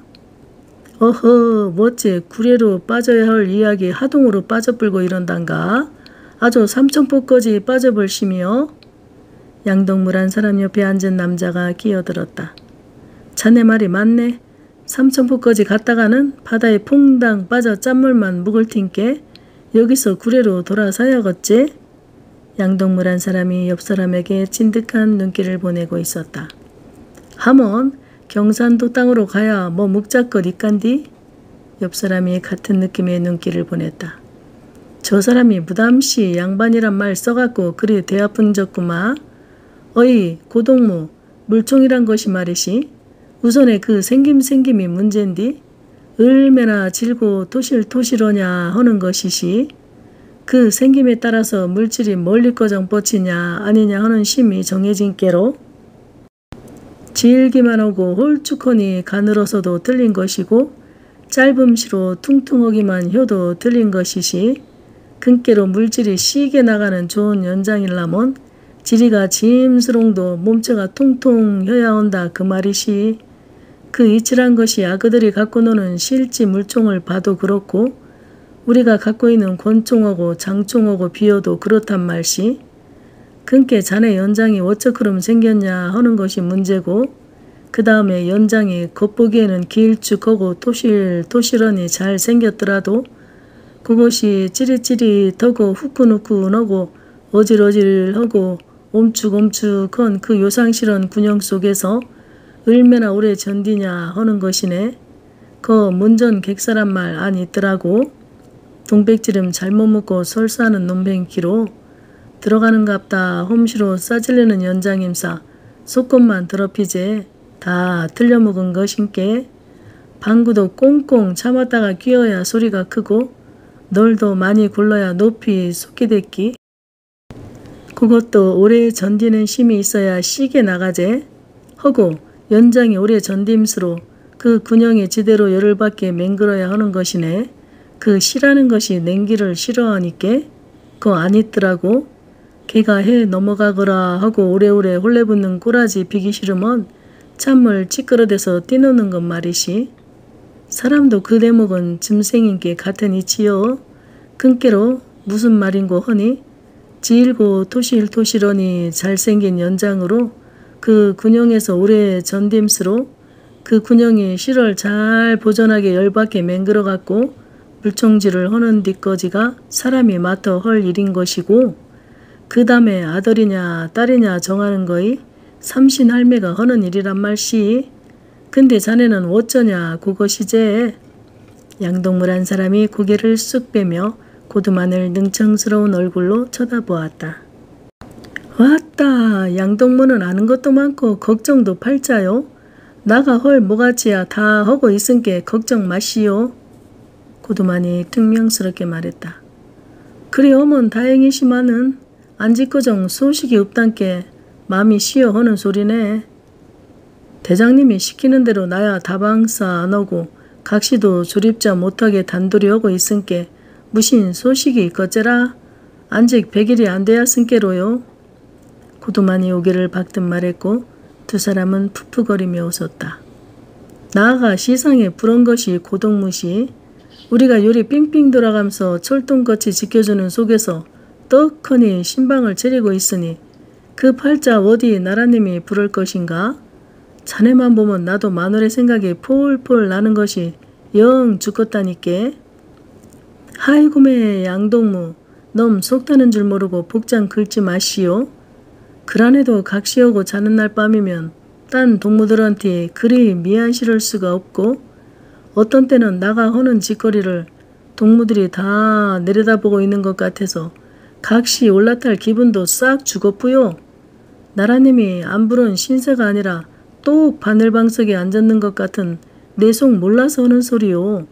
어허 뭐째 구례로 빠져야 할 이야기 하동으로 빠져불고 이런단가. 아주 삼천포까지 빠져볼 심이여. 양동물 한 사람 옆에 앉은 남자가 끼어들었다. 자네 말이 맞네. 삼천포까지 갔다가는 바다에 퐁당 빠져 짠물만 묵을 텐께 여기서 구례로 돌아서야겠지? 양동물 한 사람이 옆 사람에게 찐득한 눈길을 보내고 있었다. 하먼 경산도 땅으로 가야 뭐 묵자껏 있간디? 옆 사람이 같은 느낌의 눈길을 보냈다. 저 사람이 무담시 양반이란 말 써갖고 그리 대아픈졌구마. 어이 고동무 물총이란 것이 말이시. 우선에 그 생김생김이 문제인디. 얼마나 질고 토실토실하냐 하는 것이시. 그 생김에 따라서 물질이 멀리꺼정 뻗치냐 아니냐 하는 심이 정해진 게로. 질기만 하고 홀쭉하니 가늘어서도 틀린 것이고 짧음시로 퉁퉁하기만 효도 틀린 것이시. 큰께로 물질이 시게 나가는 좋은 연장일라면 지리가 짐스롱도 몸체가 통통 혀야 온다 그 말이시. 그 이칠한 것이 아그들이 갖고 노는 실지 물총을 봐도 그렇고 우리가 갖고 있는 권총하고 장총하고 비어도 그렇단 말시. 큰께 자네 연장이 어쩌그럼 생겼냐 하는 것이 문제고 그 다음에 연장이 겉보기에는 길쭉하고 토실토실하니 잘 생겼더라도 그것이 찌릿찌릿하고 후끈후끈하고 어질어질하고 옴쭉옴쭉한 그 요상스런 군형 속에서 얼마나 오래 견디냐 하는 것이네. 그 문전 객사란 말 안 있더라고. 동백지름 잘못 먹고 설사하는 놈뱅키로 들어가는갑다 홈시로 싸질리는 연장임사 속것만 더럽히제 다 틀려먹은 것인께 방구도 꽁꽁 참았다가 끼어야 소리가 크고 널도 많이 굴러야 높이 솟기댔기. 그것도 오래 견디는 힘이 있어야 시게 나가제. 허고 연장이 오래 견딤수로 그 군형이 지대로 열을 받게 맹글어야 하는 것이네. 그 시라는 것이 냉기를 싫어하니께 그거 안 있더라고. 걔가 해 넘어가거라 하고 오래오래 홀레붙는 꼬라지 비기 싫으면 찬물 찌끄러대서 뛰노는 것 말이시. 사람도 그 대목은 짐승인께 같은 이치요. 큰께로 무슨 말인고 허니 질고 토실토실하니 잘생긴 연장으로 그 군형에서 오래 전딤스로 그 군형이 실을 잘 보존하게 열받게 맹글어갖고 물총질을 하는 뒤까지가 사람이 맡아 헐 일인 것이고 그 다음에 아들이냐 딸이냐 정하는 거이 삼신 할매가 하는 일이란 말시. 근데 자네는 어쩌냐 그것이제. 양동물 한 사람이 고개를 쑥 빼며 고두마늘 능청스러운 얼굴로 쳐다보았다. 왔다. 양동무는 아는 것도 많고 걱정도 팔자요. 나가 헐 뭐가지야 다 하고 있은께 걱정 마시오. 고두만이 퉁명스럽게 말했다. 그리 어먼 다행이시마는 안짓거정 소식이 없단께 마음이 쉬어 하는 소리네. 대장님이 시키는 대로 나야 다방사 안 오고 각시도 조립자 못하게 단돌이 하고 있은께 무신 소식이 있겠제라. 안직 백일이 안 되었은께로요. 고두만이 오기를 박듯 말했고 두 사람은 푸푸거리며 웃었다. 나아가 시상에 부른 것이 고동무시. 우리가 요리 삥삥 돌아가면서 철동같이 지켜주는 속에서 떡하니 신방을 차리고 있으니 그 팔자 어디 나라님이 부를 것인가? 자네만 보면 나도 마누의 생각이 폴폴 나는 것이 영 죽겠다니께. 하이구매 양동무 놈 속다는 줄 모르고 복장 긁지 마시오. 그란에도 각시하고 자는 날 밤이면 딴 동무들한테 그리 미안시럴 수가 없고 어떤 때는 나가 하는 짓거리를 동무들이 다 내려다보고 있는 것 같아서 각시 올라탈 기분도 싹 죽었고요. 나라님이 안 부른 신세가 아니라 똑 바늘방석에 앉았는 것 같은 내 속 몰라서 하는 소리요.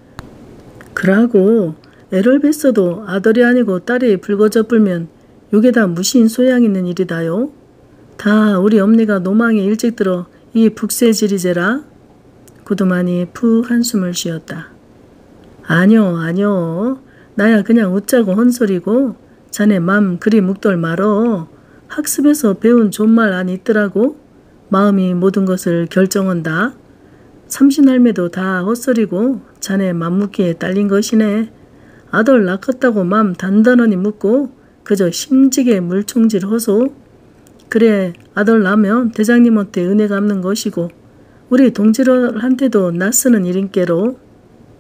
그러고 애를 뱄어도 아들이 아니고 딸이 붉어져 불면 요게 다 무신 소양 있는 일이다요. 다 우리 엄니가 노망에 일찍 들어 이 북새질이제라. 고두만이 푹 한숨을 쉬었다. 아뇨 아뇨 나야 그냥 웃자고 헌소리고 자네 맘 그리 묵돌 말어. 학습에서 배운 존말 안 있더라고. 마음이 모든 것을 결정한다. 삼신할매도 다 헛소리고 자네 맘묻기에 딸린 것이네. 아들 낳겠다고 맘 단단하니 묻고 그저 심지게 물총질 허소. 그래 아들 낳으면 대장님한테 은혜 갚는 것이고 우리 동지들한테도 낯쓰는 일인께로.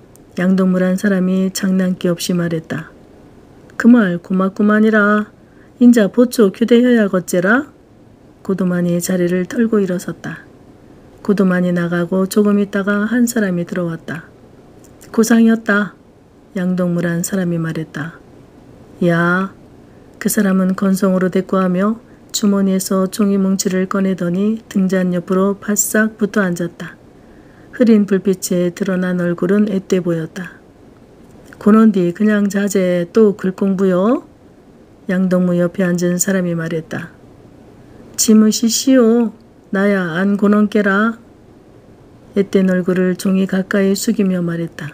양동물 한 사람이 장난기 없이 말했다. 그 말 고맙구만이라. 인자 보초 교대해야겠제라. 구두만이 자리를 털고 일어섰다. 구두만이 나가고 조금 있다가 한 사람이 들어왔다. 고상이었다. 양동무란 사람이 말했다. 야, 그 사람은 건성으로 대꾸하며 주머니에서 종이 뭉치를 꺼내더니 등잔 옆으로 바싹 붙어 앉았다. 흐린 불빛에 드러난 얼굴은 앳돼 보였다. 고넌디 그냥 자제 또 글공부요? 양동무 옆에 앉은 사람이 말했다. 지무시시오. 나야 안 고넌께라. 앳된 얼굴을 종이 가까이 숙이며 말했다.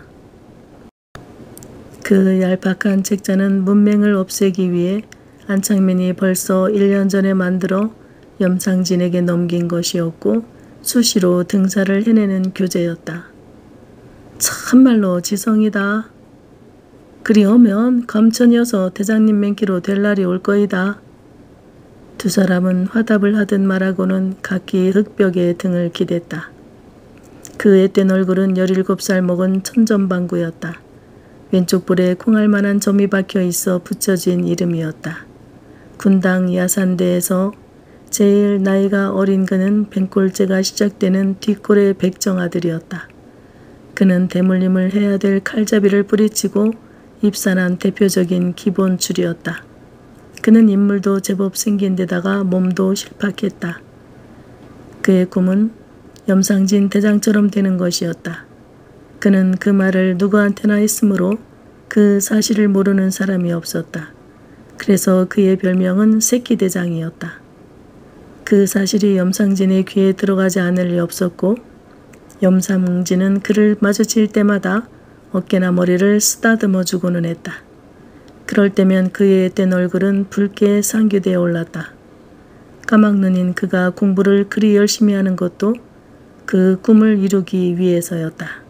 그 얄팍한 책자는 문맹을 없애기 위해 안창민이 벌써 일 년 전에 만들어 염상진에게 넘긴 것이었고 수시로 등사를 해내는 교재였다. 참말로 지성이다. 그리하면 감천이어서 대장님 맹기로 될 날이 올 거이다. 두 사람은 화답을 하듯 말하고는 각기 흙벽에 등을 기댔다. 그 앳된 얼굴은 열일곱 살 먹은 천전방구였다. 왼쪽 볼에 콩알만한 점이 박혀 있어 붙여진 이름이었다. 군당 야산대에서 제일 나이가 어린 그는 뱅골제가 시작되는 뒷골의 백정아들이었다. 그는 대물림을 해야 될 칼잡이를 뿌리치고 입산한 대표적인 기본줄이었다. 그는 인물도 제법 생긴 데다가 몸도 실팍했다. 그의 꿈은 염상진 대장처럼 되는 것이었다. 그는 그 말을 누구한테나 했으므로 그 사실을 모르는 사람이 없었다. 그래서 그의 별명은 새끼대장이었다. 그 사실이 염상진의 귀에 들어가지 않을 리 없었고 염상진은 그를 마주칠 때마다 어깨나 머리를 쓰다듬어 주고는 했다. 그럴 때면 그의 앳된 얼굴은 붉게 상규되어 올랐다. 까막눈인 그가 공부를 그리 열심히 하는 것도 그 꿈을 이루기 위해서였다.